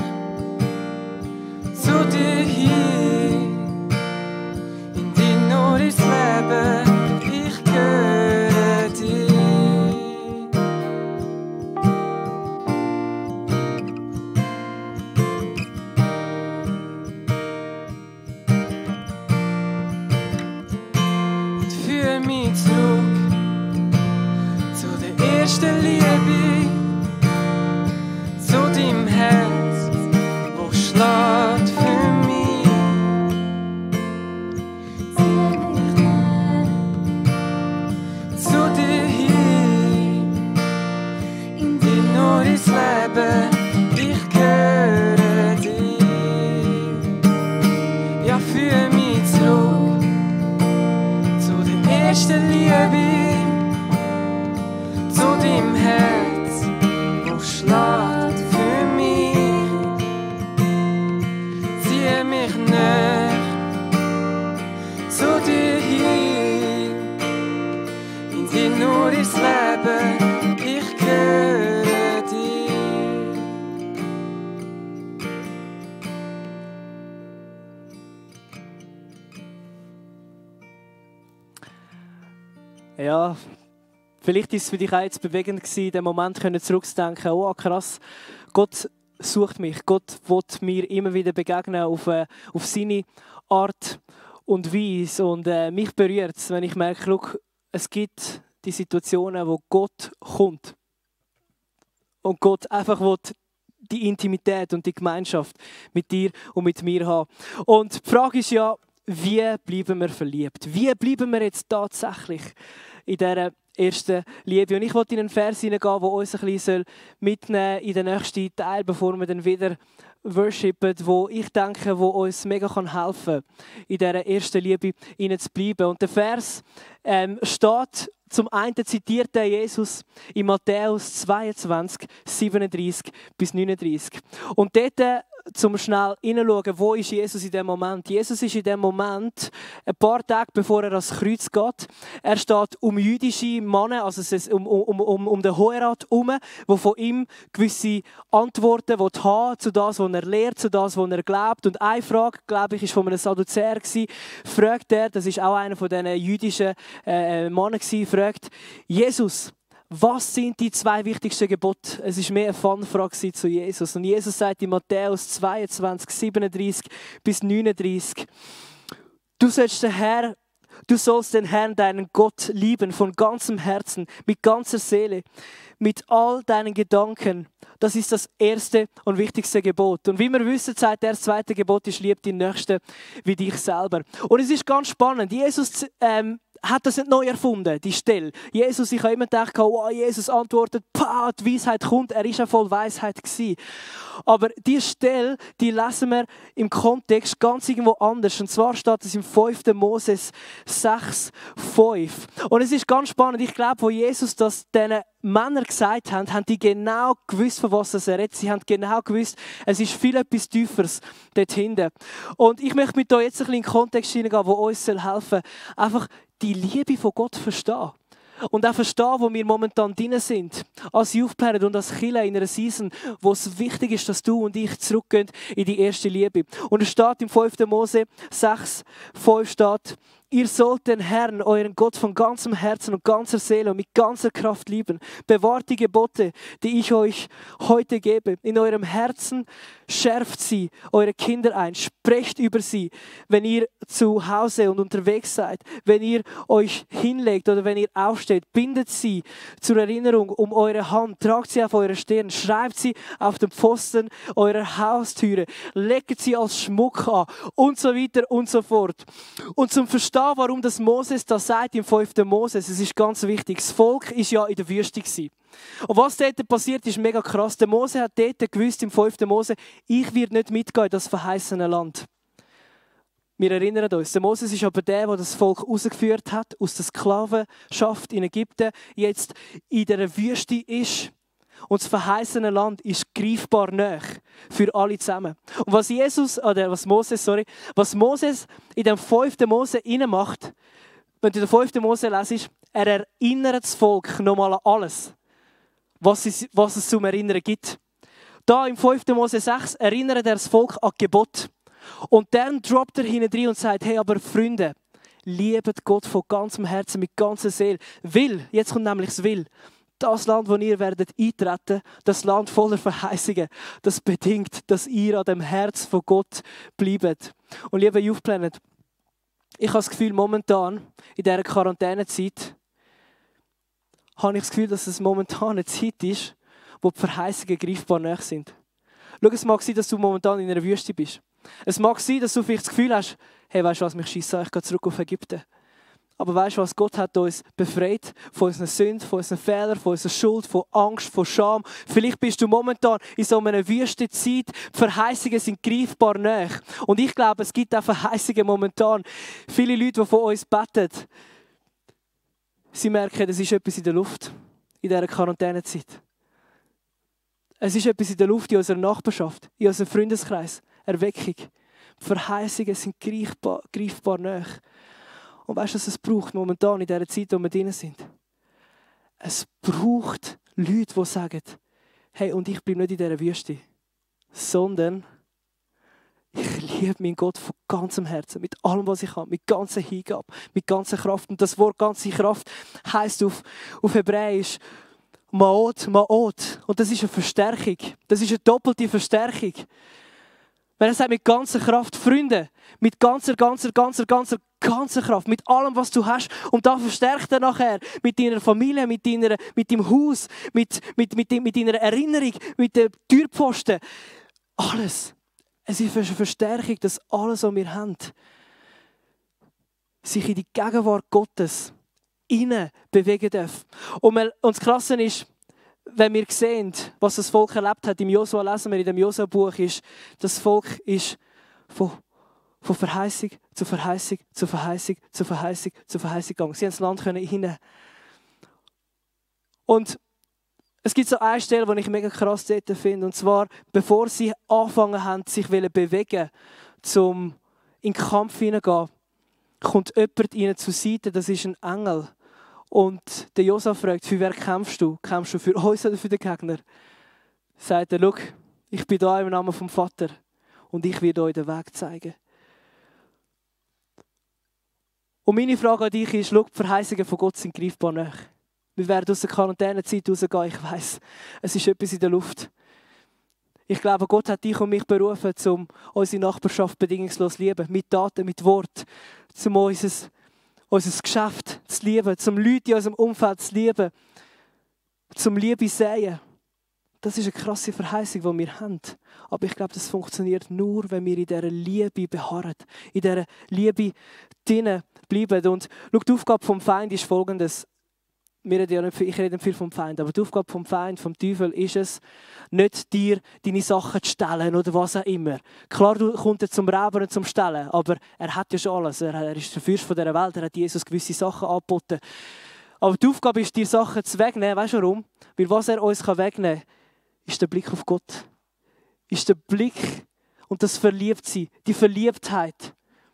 zu dir hin, in dein neues Leben, ich gehöre dir. Und führ mich zurück zu der ersten Liebe, zu deinem Herz, wo schlägt für mich. Zu dir hin, in dein neues Leben, ich gehöre dir. Ja, führ mich zurück zu der ersten Liebe, zu deinem Herz, wo schlägt für mich. Ziehe mich näher zu dir hin, in dein neues Leben, ich gehöre dir. Ja, vielleicht war es für dich auch jetzt bewegend gewesen, den Moment zurückzudenken, oh krass, Gott sucht mich, Gott will mir immer wieder begegnen auf, äh, auf seine Art und Weise. Und äh, mich berührt es, wenn ich merke, schau, es gibt die Situationen, wo Gott kommt. Und Gott einfach will die Intimität und die Gemeinschaft mit dir und mit mir haben. Und die Frage ist ja, wie bleiben wir verliebt? Wie bleiben wir jetzt tatsächlich in dieser ersten Liebe? Und ich wollte in einen Vers hineingehen, der uns ein bisschen mitnehmen soll in den nächsten Teil, bevor wir dann wieder worshipen, wo ich denke, wo uns mega helfen kann, in dieser ersten Liebe zu bleiben. Und der Vers ähm, steht zum einen zitiert der Jesus in Matthäus zweiundzwanzig, siebenunddreißig bis neununddreißig. Und dort zum schnell hineinschauen, wo ist Jesus in dem Moment? Jesus ist in dem Moment ein paar Tage bevor er ans Kreuz geht. Er steht um jüdische Männer, also es ist um, um, um, um den Hoherat herum, der von ihm gewisse Antworten haben zu das, was er lehrt, zu das, was er glaubt. Und eine Frage, glaube ich, war von einem Sadduzäer, fragt er, das ist auch einer von diesen jüdischen äh, Männern, fragt Jesus, was sind die zwei wichtigsten Gebote? Es war mehr eine Fun-Frage zu Jesus. Und Jesus sagt in Matthäus zweiundzwanzig, siebenunddreißig bis neununddreißig, du sollst den Herr, du sollst den Herrn, deinen Gott, lieben von ganzem Herzen, mit ganzer Seele, mit all deinen Gedanken. Das ist das erste und wichtigste Gebot. Und wie wir wissen, sagt er, das zweite Gebot ist, lieb den Nächsten wie dich selber. Und es ist ganz spannend. Jesus ähm, hat das nicht neu erfunden, die Stelle. Jesus, ich habe immer gedacht, oh, Jesus antwortet, pah, die Weisheit kommt, er ist ja voll Weisheit gewesen. Aber diese Stelle, die lesen wir im Kontext ganz irgendwo anders. Und zwar steht es im fünften Moses sechs, fünf. Und es ist ganz spannend, ich glaube, wo Jesus das diesen Männer gesagt haben, haben die genau gewusst, von was er redet. Sie haben genau gewusst, es ist viel etwas Tieferes dort hinten. Und ich möchte mit euch jetzt ein bisschen in den Kontext hineingehen, der uns helfen soll, einfach die Liebe von Gott verstehen. Und auch verstehen, wo wir momentan drin sind. Als Youth-Planet und als Kirche in einer Season, wo es wichtig ist, dass du und ich zurückgehen in die erste Liebe. Und es steht im fünften Mose sechs, fünf steht, Ihr sollt den Herrn, euren Gott, von ganzem Herzen und ganzer Seele und mit ganzer Kraft lieben. Bewahrt die Gebote, die ich euch heute gebe. In eurem Herzen schärft sie eure Kinder ein. Sprecht über sie, wenn ihr zu Hause und unterwegs seid. Wenn ihr euch hinlegt oder wenn ihr aufsteht. Bindet sie zur Erinnerung um eure Hand. Tragt sie auf eure Stirn. Schreibt sie auf den Pfosten eurer Haustüre. Legt sie als Schmuck an. Und so weiter und so fort. Und zum Verstehen, warum das Moses da sagt im fünften Moses, es ist ganz wichtig. Das Volk ist ja in der Wüste gewesen. Und was dort passiert, ist mega krass. Der Mose hat dort gewusst, im fünften Mose, ich werde nicht mitgehen in das verheißene Land. Wir erinnern uns, der Moses ist aber der, der das Volk rausgeführt hat, aus der Sklavenschaft in Ägypten, jetzt in der Wüste ist. Und das verheißene Land ist greifbar nahe für alle zusammen. Und was Jesus, oder was Moses, sorry, was Moses in dem fünften Mose macht, wenn du den fünften Mose lesest, er erinnert das Volk nochmal an alles, was es, was es zum Erinnern gibt. Da im fünften Mose sechs erinnert er das Volk an Gebot. Und dann droppt er hinein und sagt, hey, aber Freunde, liebet Gott von ganzem Herzen, mit ganzer Seele. Will, jetzt kommt nämlich das Will. Das Land, wo ihr werdet eintreten, das Land voller Verheißungen, das bedingt, dass ihr an dem Herz von Gott bleibt. Und liebe Youth Planet, ich habe das Gefühl, momentan, in dieser Quarantänezeit, habe ich das Gefühl, dass es momentan eine Zeit ist, wo die Verheißungen greifbar nahe sind. Schau, es mag sein, dass du momentan in einer Wüste bist. Es mag sein, dass du vielleicht das Gefühl hast, hey, weißt du was, mich scheisse, ich gehe zurück auf Ägypten. Aber weißt du was? Gott hat uns befreit von unseren Sünden, von unseren Fehlern, von unserer Schuld, von Angst, von Scham. Vielleicht bist du momentan in so einer Wüstenzeit. Die Verheißungen sind greifbar nahe. Und ich glaube, es gibt auch Verheißungen momentan. Viele Leute, die von uns beten, sie merken, es ist etwas in der Luft in dieser Quarantänezeit. Es ist etwas in der Luft in unserer Nachbarschaft, in unserem Freundeskreis. Erweckung. Die Verheißungen sind greifbar, greifbar nahe. Und weißt du, was es braucht momentan in dieser Zeit, in der wir drin sind? Es braucht Leute, die sagen, hey, und ich bleibe nicht in dieser Wüste, sondern ich liebe meinen Gott von ganzem Herzen, mit allem, was ich habe, mit ganzer Hingabe, mit ganzer Kraft. Und das Wort ganze Kraft heisst auf, auf Hebräisch Maot, Maot. Und das ist eine Verstärkung. Das ist eine doppelte Verstärkung. Wenn er sagt, mit ganzer Kraft, Freunde, mit ganzer, ganzer, ganzer, ganzer, ganzer Kraft, mit allem, was du hast. Und da verstärkt er nachher mit deiner Familie, mit, deiner, mit deinem Haus, mit, mit, mit, mit deiner Erinnerung, mit den Türpfosten. Alles. Es ist eine Verstärkung, dass alles, was wir haben, sich in die Gegenwart Gottes hinein bewegen darf. Und, wir, und das Krasse ist, wenn wir sehen, was das Volk erlebt hat, im Josua lesen wir in dem Josua-Buch, ist, das Volk ist von, von Verheißung zu Verheißung, zu Verheißung, zu Verheißung, zu Verheißung gegangen. Sie haben das Land können hinein. Und es gibt so eine Stelle, die ich mega krass dort finde, und zwar, bevor sie angefangen haben, sich zu bewegen, um in den Kampf hineingehen, kommt jemand ihnen zur Seite, das ist ein Engel. Und der Josua fragt, für wer kämpfst du? Kämpfst du für uns oder für den Gegner? Sagt er, schau, ich bin da im Namen vom Vater und ich werde euch den Weg zeigen. Und meine Frage an dich ist, schau, die Verheißungen von Gott sind greifbar nahe. Wir werden aus der Quarantänezeit rausgehen, ich weiss, es ist etwas in der Luft. Ich glaube, Gott hat dich und mich berufen, um unsere Nachbarschaft bedingungslos zu lieben. Mit Taten, mit Wort. Um unser, unser Geschäft zu lieben. Um Leute in unserem Umfeld zu lieben. Zum Liebe sehen. Das ist eine krasse Verheißung, die wir haben. Aber ich glaube, das funktioniert nur, wenn wir in dieser Liebe beharren. In dieser Liebe drinnen bleiben. Und schau, die Aufgabe vom Feind ist folgendes. Wir reden ja nicht, ich rede nicht viel vom Feind, aber die Aufgabe vom Feind, vom Teufel, ist es, nicht dir deine Sachen zu stehlen oder was auch immer. Klar, du kommst er zum Rauben und zum Stehlen, aber er hat ja schon alles. Er, er ist der Fürst von dieser Welt, er hat Jesus gewisse Sachen angeboten. Aber die Aufgabe ist, dir Sachen zu wegnehmen. Weißt du warum? Weil was er uns wegnehmen kann, ist der Blick auf Gott. Ist der Blick und das Verliebtsein, die Verliebtheit.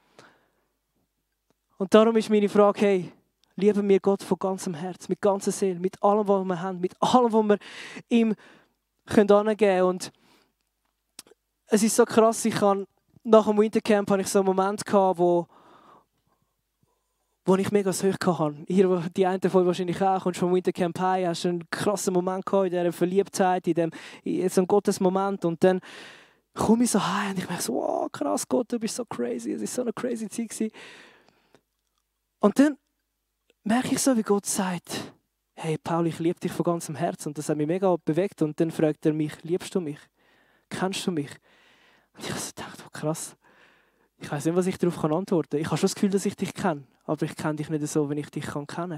Und darum ist meine Frage, hey, lieben wir Gott von ganzem Herz, mit ganzer Seele, mit allem, was wir haben, mit allem, was wir ihm angeben können. Und es ist so krass, ich kann, nach dem Wintercamp hatte ich so einen Moment gehabt, wo, wo ich mega das Höch hatte. Hier, die einen von euch wahrscheinlich auch, kommst vom Wintercamp heim, hast einen krassen Moment gehabt in dieser Verliebtheit, in, dem, in so einem Gottesmoment. Und dann komme ich so heim und ich merke so, wow, krass Gott, du bist so crazy. Es war so eine crazy Zeit gewesen. Und dann merke ich so, wie Gott sagt, hey Paul, ich liebe dich von ganzem Herzen. Und das hat mich mega bewegt. Und dann fragt er mich, liebst du mich? Kennst du mich? Und ich habe so gedacht, oh, krass. Ich weiß nicht, was ich darauf antworten kann. Ich habe schon das Gefühl, dass ich dich kenne. Aber ich kenne dich nicht so, wie ich dich kennen kann.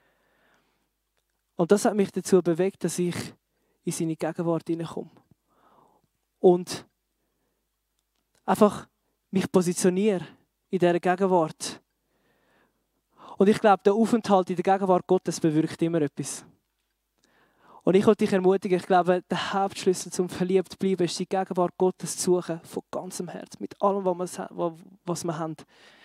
Und das hat mich dazu bewegt, dass ich in seine Gegenwart hineinkomme. Und einfach mich positioniere in dieser Gegenwart. Und ich glaube, der Aufenthalt in der Gegenwart Gottes bewirkt immer etwas. Und ich wollte dich ermutigen, ich glaube, der Hauptschlüssel zum verliebt bleiben ist die Gegenwart Gottes zu suchen, von ganzem Herz, mit allem, was wir haben.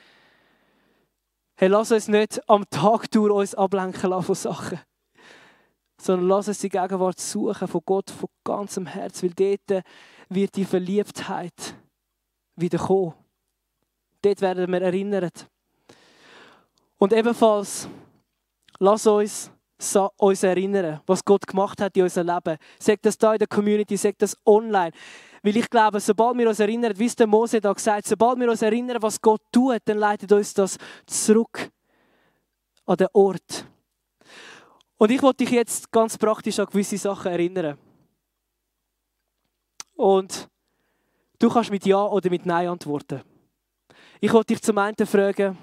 Hey, lass uns nicht am Tag durch uns ablenken lassen von Sachen, sondern lass uns die Gegenwart suchen von Gott von ganzem Herz, weil dort wird die Verliebtheit wieder kommen. Dort werden wir erinnert. Und ebenfalls, lass uns uns erinnern, was Gott gemacht hat in unserem Leben. Sagt das da in der Community, sagt das online. Weil ich glaube, sobald wir uns erinnern, wie es der Mose da gesagt hat, sobald wir uns erinnern, was Gott tut, dann leitet uns das zurück an den Ort. Und ich wollte dich jetzt ganz praktisch an gewisse Sachen erinnern. Und du kannst mit Ja oder mit Nein antworten. Ich wollte dich zum einen fragen,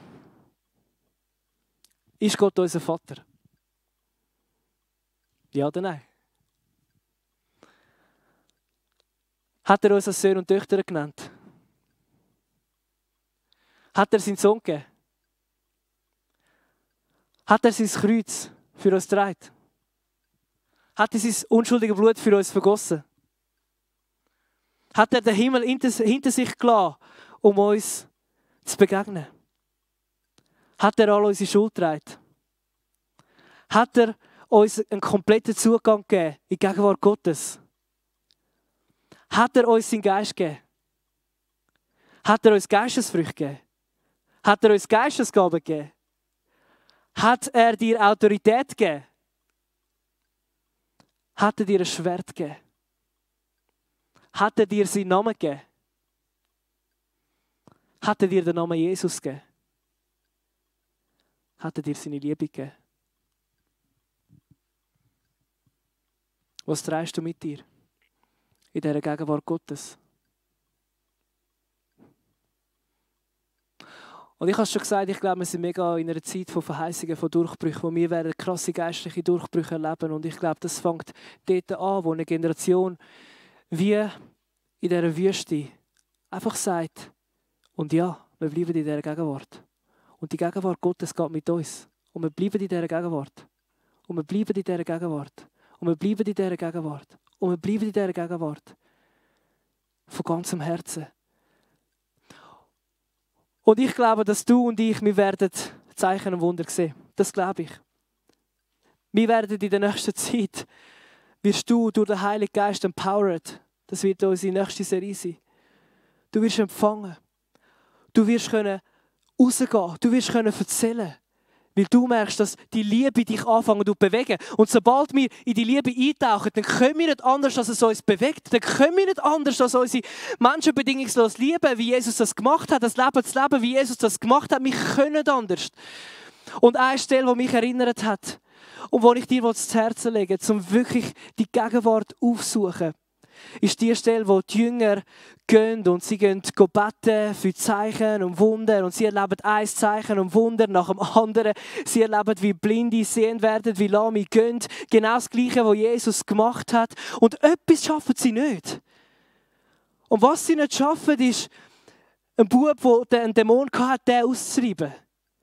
ist Gott unser Vater? Ja oder nein? Hat er uns als Söhne und Töchter genannt? Hat er seinen Sohn gegeben? Hat er sein Kreuz für uns getragen? Hat er sein unschuldiges Blut für uns vergossen? Hat er den Himmel hinter sich gelassen, um uns zu begegnen? Hat er all unsere Schuld getragen? Hat er uns einen kompletten Zugang gegeben in die Gegenwart Gottes? Hat er uns seinen Geist gegeben? Hat er uns Geistesfrüchte gegeben? Hat er uns Geistesgaben gegeben? Hat er dir Autorität gegeben? Hat er dir ein Schwert gegeben? Hat er dir seinen Namen gegeben? Hat er dir den Namen Jesus gegeben? Hat er dir seine Liebe gegeben? Was trägst du mit dir in dieser Gegenwart Gottes? Und ich habe es schon gesagt, ich glaube, wir sind mega in einer Zeit von Verheißungen, von Durchbrüchen, wo wir werden krasse geistliche Durchbrüche erleben. Und ich glaube, das fängt dort an, wo eine Generation wie in dieser Wüste einfach sagt, und ja, wir bleiben in dieser Gegenwart. Und die Gegenwart Gottes geht mit uns. Und wir bleiben in dieser Gegenwart. Und wir bleiben in dieser Gegenwart. Und wir bleiben in dieser Gegenwart. Und wir bleiben in dieser Gegenwart. Von ganzem Herzen. Und ich glaube, dass du und ich, wir werden Zeichen und Wunder sehen. Das glaube ich. Wir werden in der nächsten Zeit, wirst du durch den Heiligen Geist empowered. Das wird unsere nächste Serie sein. Du wirst empfangen. Du wirst können rausgehen. Du wirst können erzählen. Weil du merkst, dass die Liebe dich anfangen zu bewegen. Und sobald wir in die Liebe eintauchen, dann können wir nicht anders, als es uns bewegt. Dann können wir nicht anders, als unsere Menschen bedingungslos lieben, wie Jesus das gemacht hat. Das Leben zu leben, wie Jesus das gemacht hat. Wir können nicht anders. Und eine Stelle, die mich erinnert hat und wo ich dir ins Herz lege, um wirklich die Gegenwart aufzusuchen, ist die Stelle, wo die Jünger gehen und sie gehen beten für Zeichen und Wunder und sie erleben ein Zeichen und Wunder nach dem anderen. Sie erleben, wie Blinde sehen werden, wie Lahme gehen. Genau das Gleiche, was Jesus gemacht hat. Und etwas schaffen sie nicht. Und was sie nicht schaffen, ist, ein Bub, der einen Dämon hatte, den auszutreiben.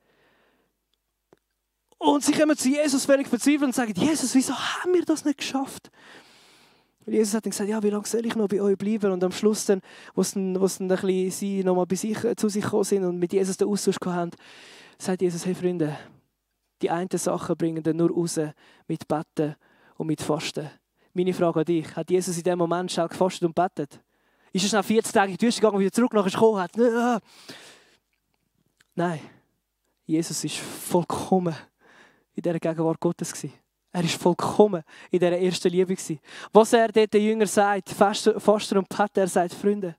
Und sie kommen zu Jesus völlig verzweifelt und sagen, Jesus, wieso haben wir das nicht geschafft? Und Jesus hat dann gesagt, ja, wie lange soll ich noch bei euch bleiben? Und am Schluss, dann, wo sie dann, wo sie dann ein bisschen, sie noch mal bei sich, zu sich gekommen sind und mit Jesus den Austausch haben, sagt Jesus, hey Freunde, die einen Sachen bringen dann nur raus mit Beten und mit Fasten. Meine Frage an dich, hat Jesus in dem Moment schnell gefastet und betet? Ist er schnell vierzig Tage in die Wüste gegangen und wieder zurück, nachher gekommen hat? Nein. Jesus ist vollkommen in dieser Gegenwart Gottes gewesen. Er ist vollkommen in dieser ersten Liebe gewesen. Was er dort den Jüngern sagt, Faster und Peter, er sagt, Freunde,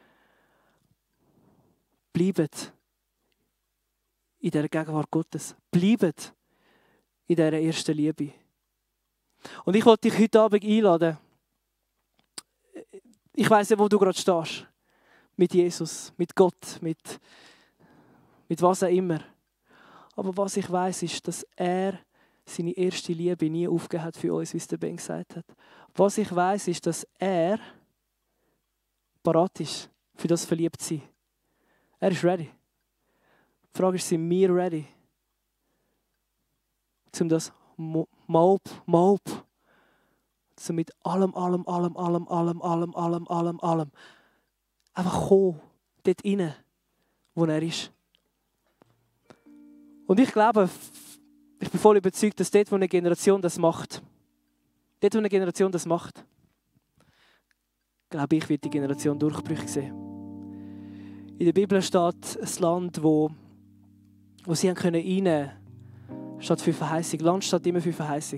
bleibt in dieser Gegenwart Gottes. Bleibt in dieser ersten Liebe. Und ich wollte dich heute Abend einladen. Ich weiss nicht, wo du gerade stehst. Mit Jesus, mit Gott, mit, mit was auch immer. Aber was ich weiss, ist, dass er seine erste Liebe nie aufgegeben hat für uns, wie es der Ben gesagt hat. Was ich weiss, ist, dass er parat ist für das Verliebtsein. Er ist ready. Die Frage ist, sind wir ready? Um das Mob, Mob, um mit allem, allem, allem, allem, allem, allem, allem, allem, allem, einfach kommen, dort rein, wo er ist. Und ich glaube, ich bin voll überzeugt, dass dort, wo eine Generation das macht, dort, wo eine Generation das macht, glaube ich, wird die Generation Durchbrüche sehen. In der Bibel steht ein Land, wo, wo sie können rein statt für Verheißung. Land steht immer für Verheißung.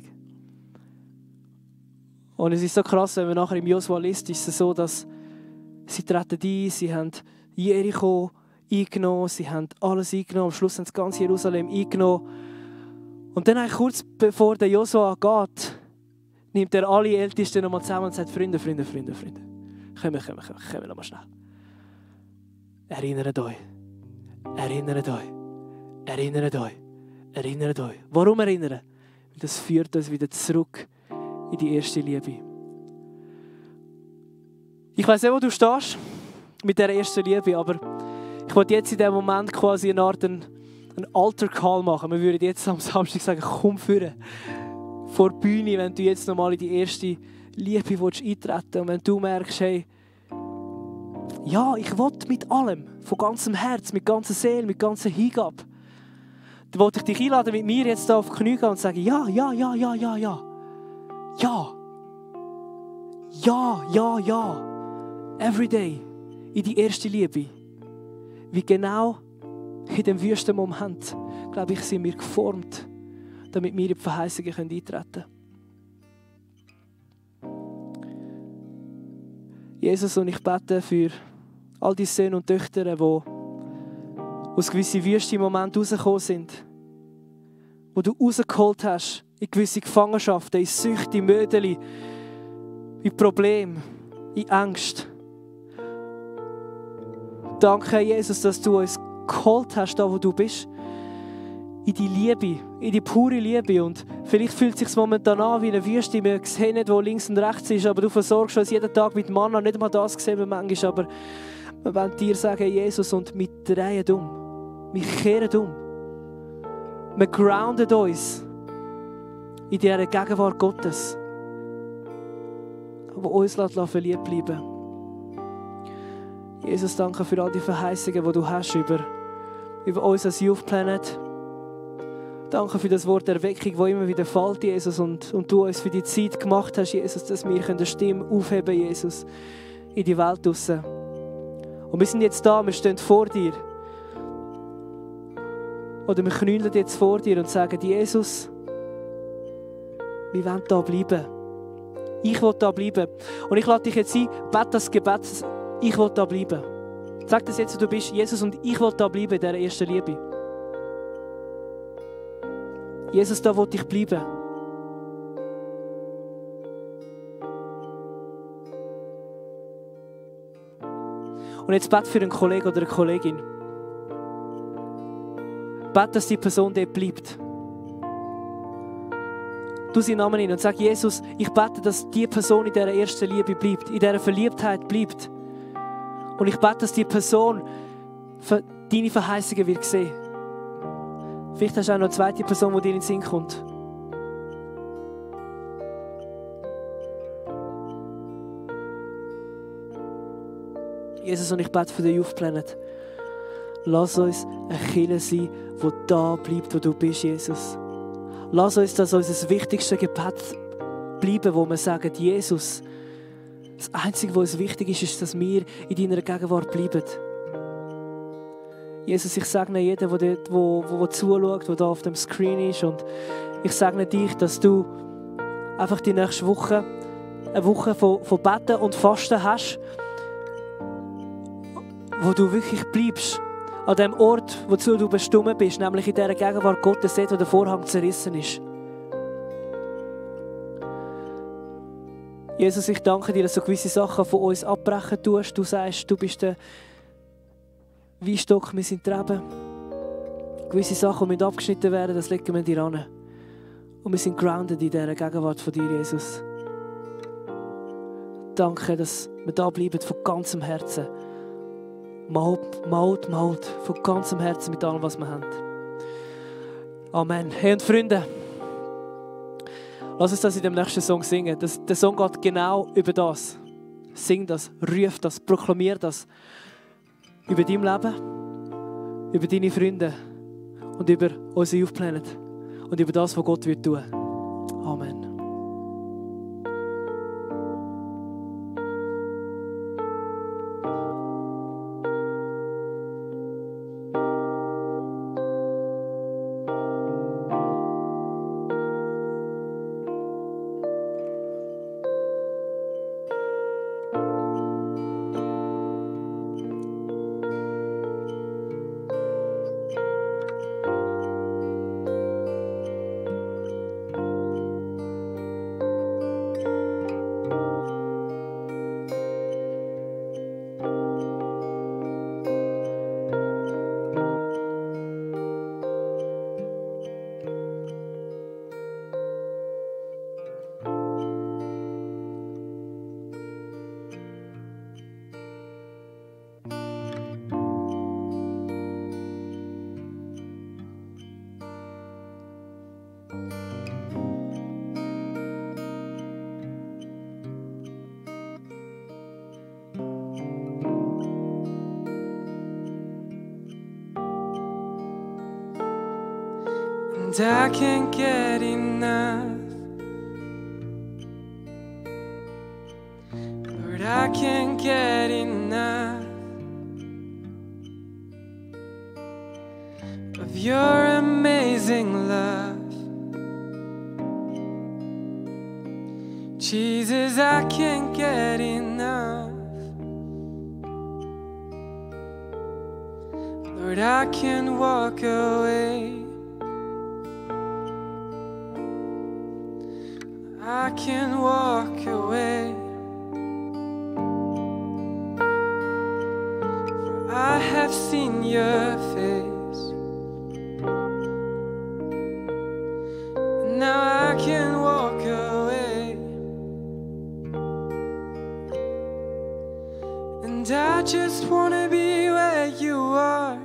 Und es ist so krass, wenn man nachher im Josua liest, ist es so, dass sie treten ein, sie haben Jericho eingenommen, sie haben alles eingenommen, am Schluss haben sie ganz Jerusalem eingenommen. Und dann kurz bevor der Josua geht, nimmt er alle Ältesten nochmal zusammen und sagt, Freunde, Freunde, Freunde, Freunde, kommen, kommen, kommen, kommen nochmal schnell. Erinnert euch, erinnert euch, erinnert euch, erinnert euch. Warum erinnern? Weil das führt uns wieder zurück in die erste Liebe. Ich weiss nicht, wo du stehst mit dieser ersten Liebe, aber ich wollte jetzt in diesem Moment quasi eine Art einen, einen Altar Call machen. Wir würden jetzt am Samstag sagen, komm führen vor die Bühne, wenn du jetzt nochmal in die erste Liebe eintreten willst. Und wenn du merkst, hey, ja, ich will mit allem, von ganzem Herz, mit ganzer Seele, mit ganzer Hingabe, dann wollte ich dich einladen, mit mir jetzt da auf die Knie gehen und sagen, ja, ja, ja, ja, ja, ja. Ja. Ja, ja, ja. Every day in die erste Liebe. Wie genau in dem wüsten Moment, glaube ich, sind wir geformt, damit wir in die Verheißungen eintreten können. Jesus, und ich bete für all die Söhne und Töchter, die aus gewissen wüsten Momenten rausgekommen sind, wo du rausgeholt hast in gewisse Gefangenschaften, in Süchte, in Mödeli, in Probleme, in Ängste. Danke, Jesus, dass du uns geholt hast, da wo du bist, in die Liebe, in die pure Liebe. Und vielleicht fühlt es sich momentan an wie eine Wüste. Wir sehen nicht, wo links und rechts ist, aber du versorgst uns jeden Tag mit Manna. Nicht mal das sehen wir manchmal, aber wir wollen dir sagen, Jesus, und wir drehen um. Wir kehren um. Wir grounden uns in dieser Gegenwart Gottes, die uns verliebt bleiben. Jesus, danke für all die Verheißungen, die du hast über, über uns als Youth Planet. Danke für das Wort Erweckung, das immer wieder fällt, Jesus, und, und du uns für die Zeit gemacht hast, Jesus, dass wir eine Stimme aufheben, Jesus, in die Welt draussen. Und wir sind jetzt da, wir stehen vor dir. Oder wir knüllen jetzt vor dir und sagen, Jesus, wir wollen da bleiben. Ich will da bleiben. Und ich lade dich jetzt ein, bete das Gebet, ich will da bleiben. Sag das jetzt, wo du bist, Jesus, und ich will da bleiben in dieser ersten Liebe. Jesus, da will ich bleiben. Und jetzt bete für einen Kollegen oder eine Kollegin. Bete, dass die Person dort bleibt. Du seinen Namen hin und sag, Jesus, ich bete, dass die Person in dieser ersten Liebe bleibt, in dieser Verliebtheit bleibt. Und ich bete, dass die Person deine Verheißungen wird sehen. Vielleicht hast du auch noch eine zweite Person, die dir in den Sinn kommt. Jesus, und ich bete für den Youth Planet. Lass uns eine Kirche sein, die da bleibt, wo du bist, Jesus. Lass uns das unser wichtigste Gebet bleiben, wo wir sagen, Jesus, das Einzige, was uns wichtig ist, ist, dass wir in deiner Gegenwart bleiben. Jesus, ich segne jeden, der, dort, wo, wo, wo zuschaut, der da auf dem Screen ist. Und ich segne dich, dass du einfach die nächste Woche eine Woche von, von Beten und Fasten hast, wo du wirklich bleibst an dem Ort, wozu du bestimmt bist, nämlich in dieser Gegenwart Gottes, dort, wo der Vorhang zerrissen ist. Jesus, ich danke dir, dass du gewisse Sachen von uns abbrechen tust. Du sagst, du bist der Weinstock, wir sind die Reben. Gewisse Sachen müssen abgeschnitten werden, das legen wir dir an. Und wir sind grounded in dieser Gegenwart von dir, Jesus. Danke, dass wir da bleiben von ganzem Herzen. Maut, Maut, Maut, von ganzem Herzen mit allem, was wir haben. Amen. Hey und Freunde, lass uns das in dem nächsten Song singen. Das, der Song geht genau über das. Sing das, ruf das, proklamier das. Über dein Leben, über deine Freunde und über unsere Youth Planet und über das, was Gott wird tun. Amen. And I can't get enough. Lord, I can't get enough of your amazing love. Jesus, I can't get enough. Lord, I can't walk away. I can walk away, for I have seen your face, and now I can walk away, and I just want to be where you are,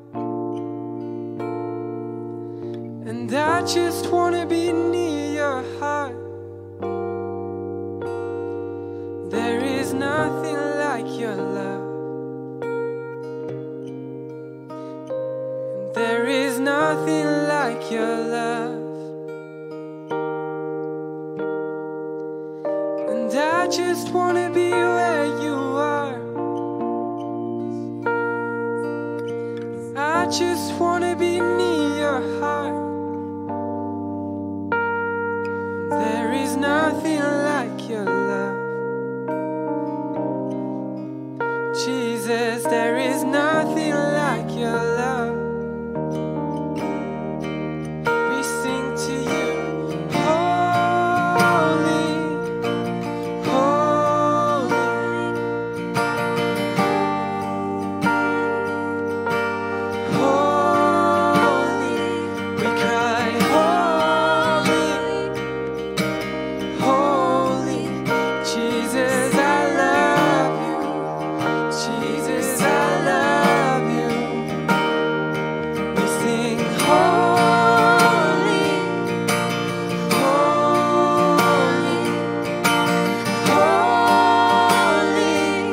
and I just want to be near your heart. There is nothing like your love. There is nothing like your love. And I just want to be where you are. I just want to be near your heart. There is nothing like your love. Jesus, there is nothing like your love. We sing to you, holy, holy, holy. We cry, holy, holy. Jesus, I love you. Jesus, I love you. We sing holy, holy, holy,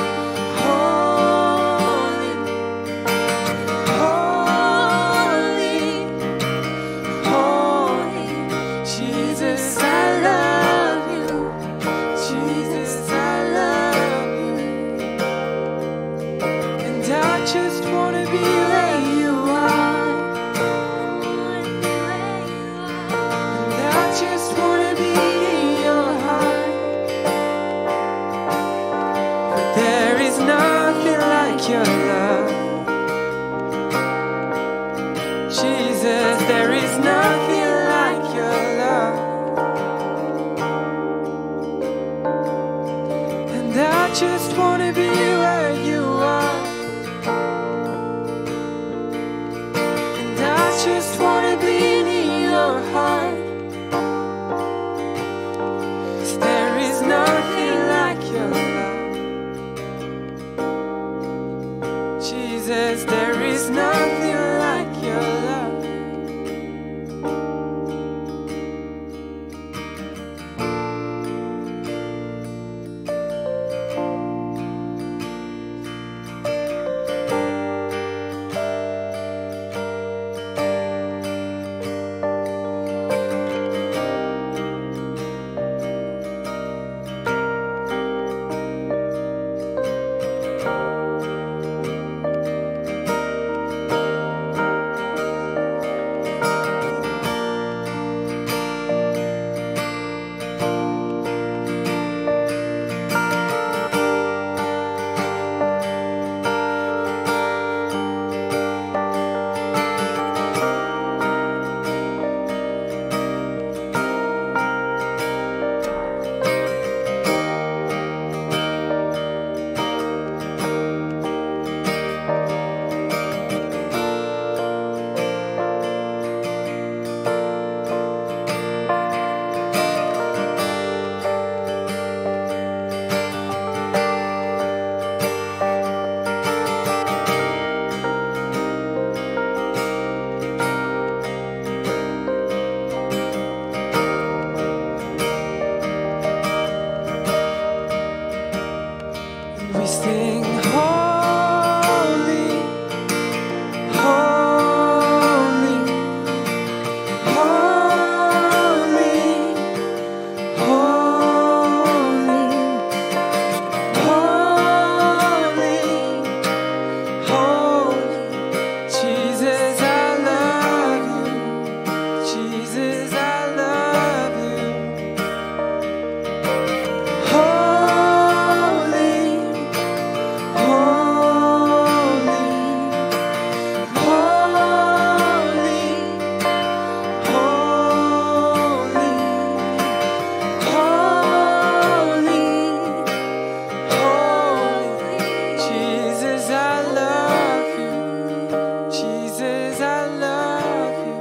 holy, holy, holy. Jesus, I love you. Jesus, I love you. And I just want to be Jesus, there is nothing like your love. We sing holy, holy, holy, holy, holy, holy. Jesus, I love you. Jesus, I love you. Holy, holy, holy, holy, holy, holy. Jesus, I love you. Jesus, I love you.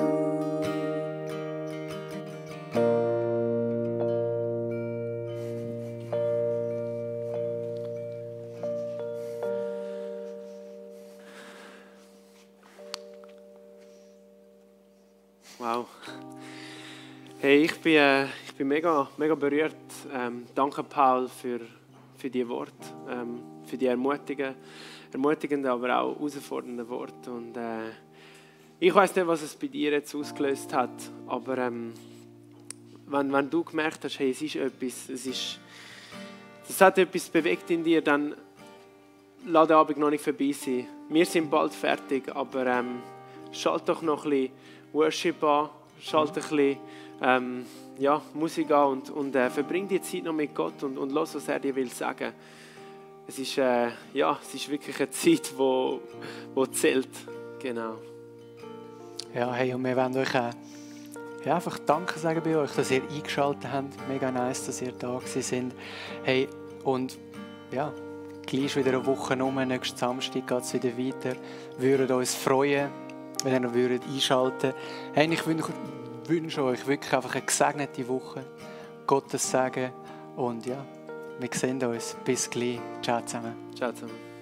Wow. Hey, ich bin, äh, ich bin mega, mega berührt. Ähm, danke, Paul, für, für die Worte, ähm, für die ermutigenden, ermutigenden, aber auch herausfordernden Worte. Und, äh, ich weiß nicht, was es bei dir jetzt ausgelöst hat, aber ähm, wenn, wenn du gemerkt hast, hey, es ist etwas, es ist, es hat etwas bewegt in dir, dann lass den Abend noch nicht vorbei sein. Wir sind bald fertig, aber ähm, schalt doch noch ein bisschen Worship an, schalt ein bisschen ähm, ja, Musik an und, und äh, verbring die Zeit noch mit Gott und, und lass, was er dir will sagen. Es ist, äh, ja, es ist wirklich eine Zeit, wo, wo zählt. Genau. Ja, hey, und wir wollen euch äh, ja, einfach Danke sagen bei euch, dass ihr eingeschaltet habt. Mega nice, dass ihr da gewesen seid. Hey, und ja, gleich wieder eine Woche um. Nächsten Samstag geht es wieder weiter. Wir würden uns freuen, wenn ihr noch würdet einschalten würdet. Hey, ich wünsche, wünsche euch wirklich einfach eine gesegnete Woche. Gottes Segen. Und ja, wir sehen uns. Bis gleich. Ciao zusammen. Ciao zusammen.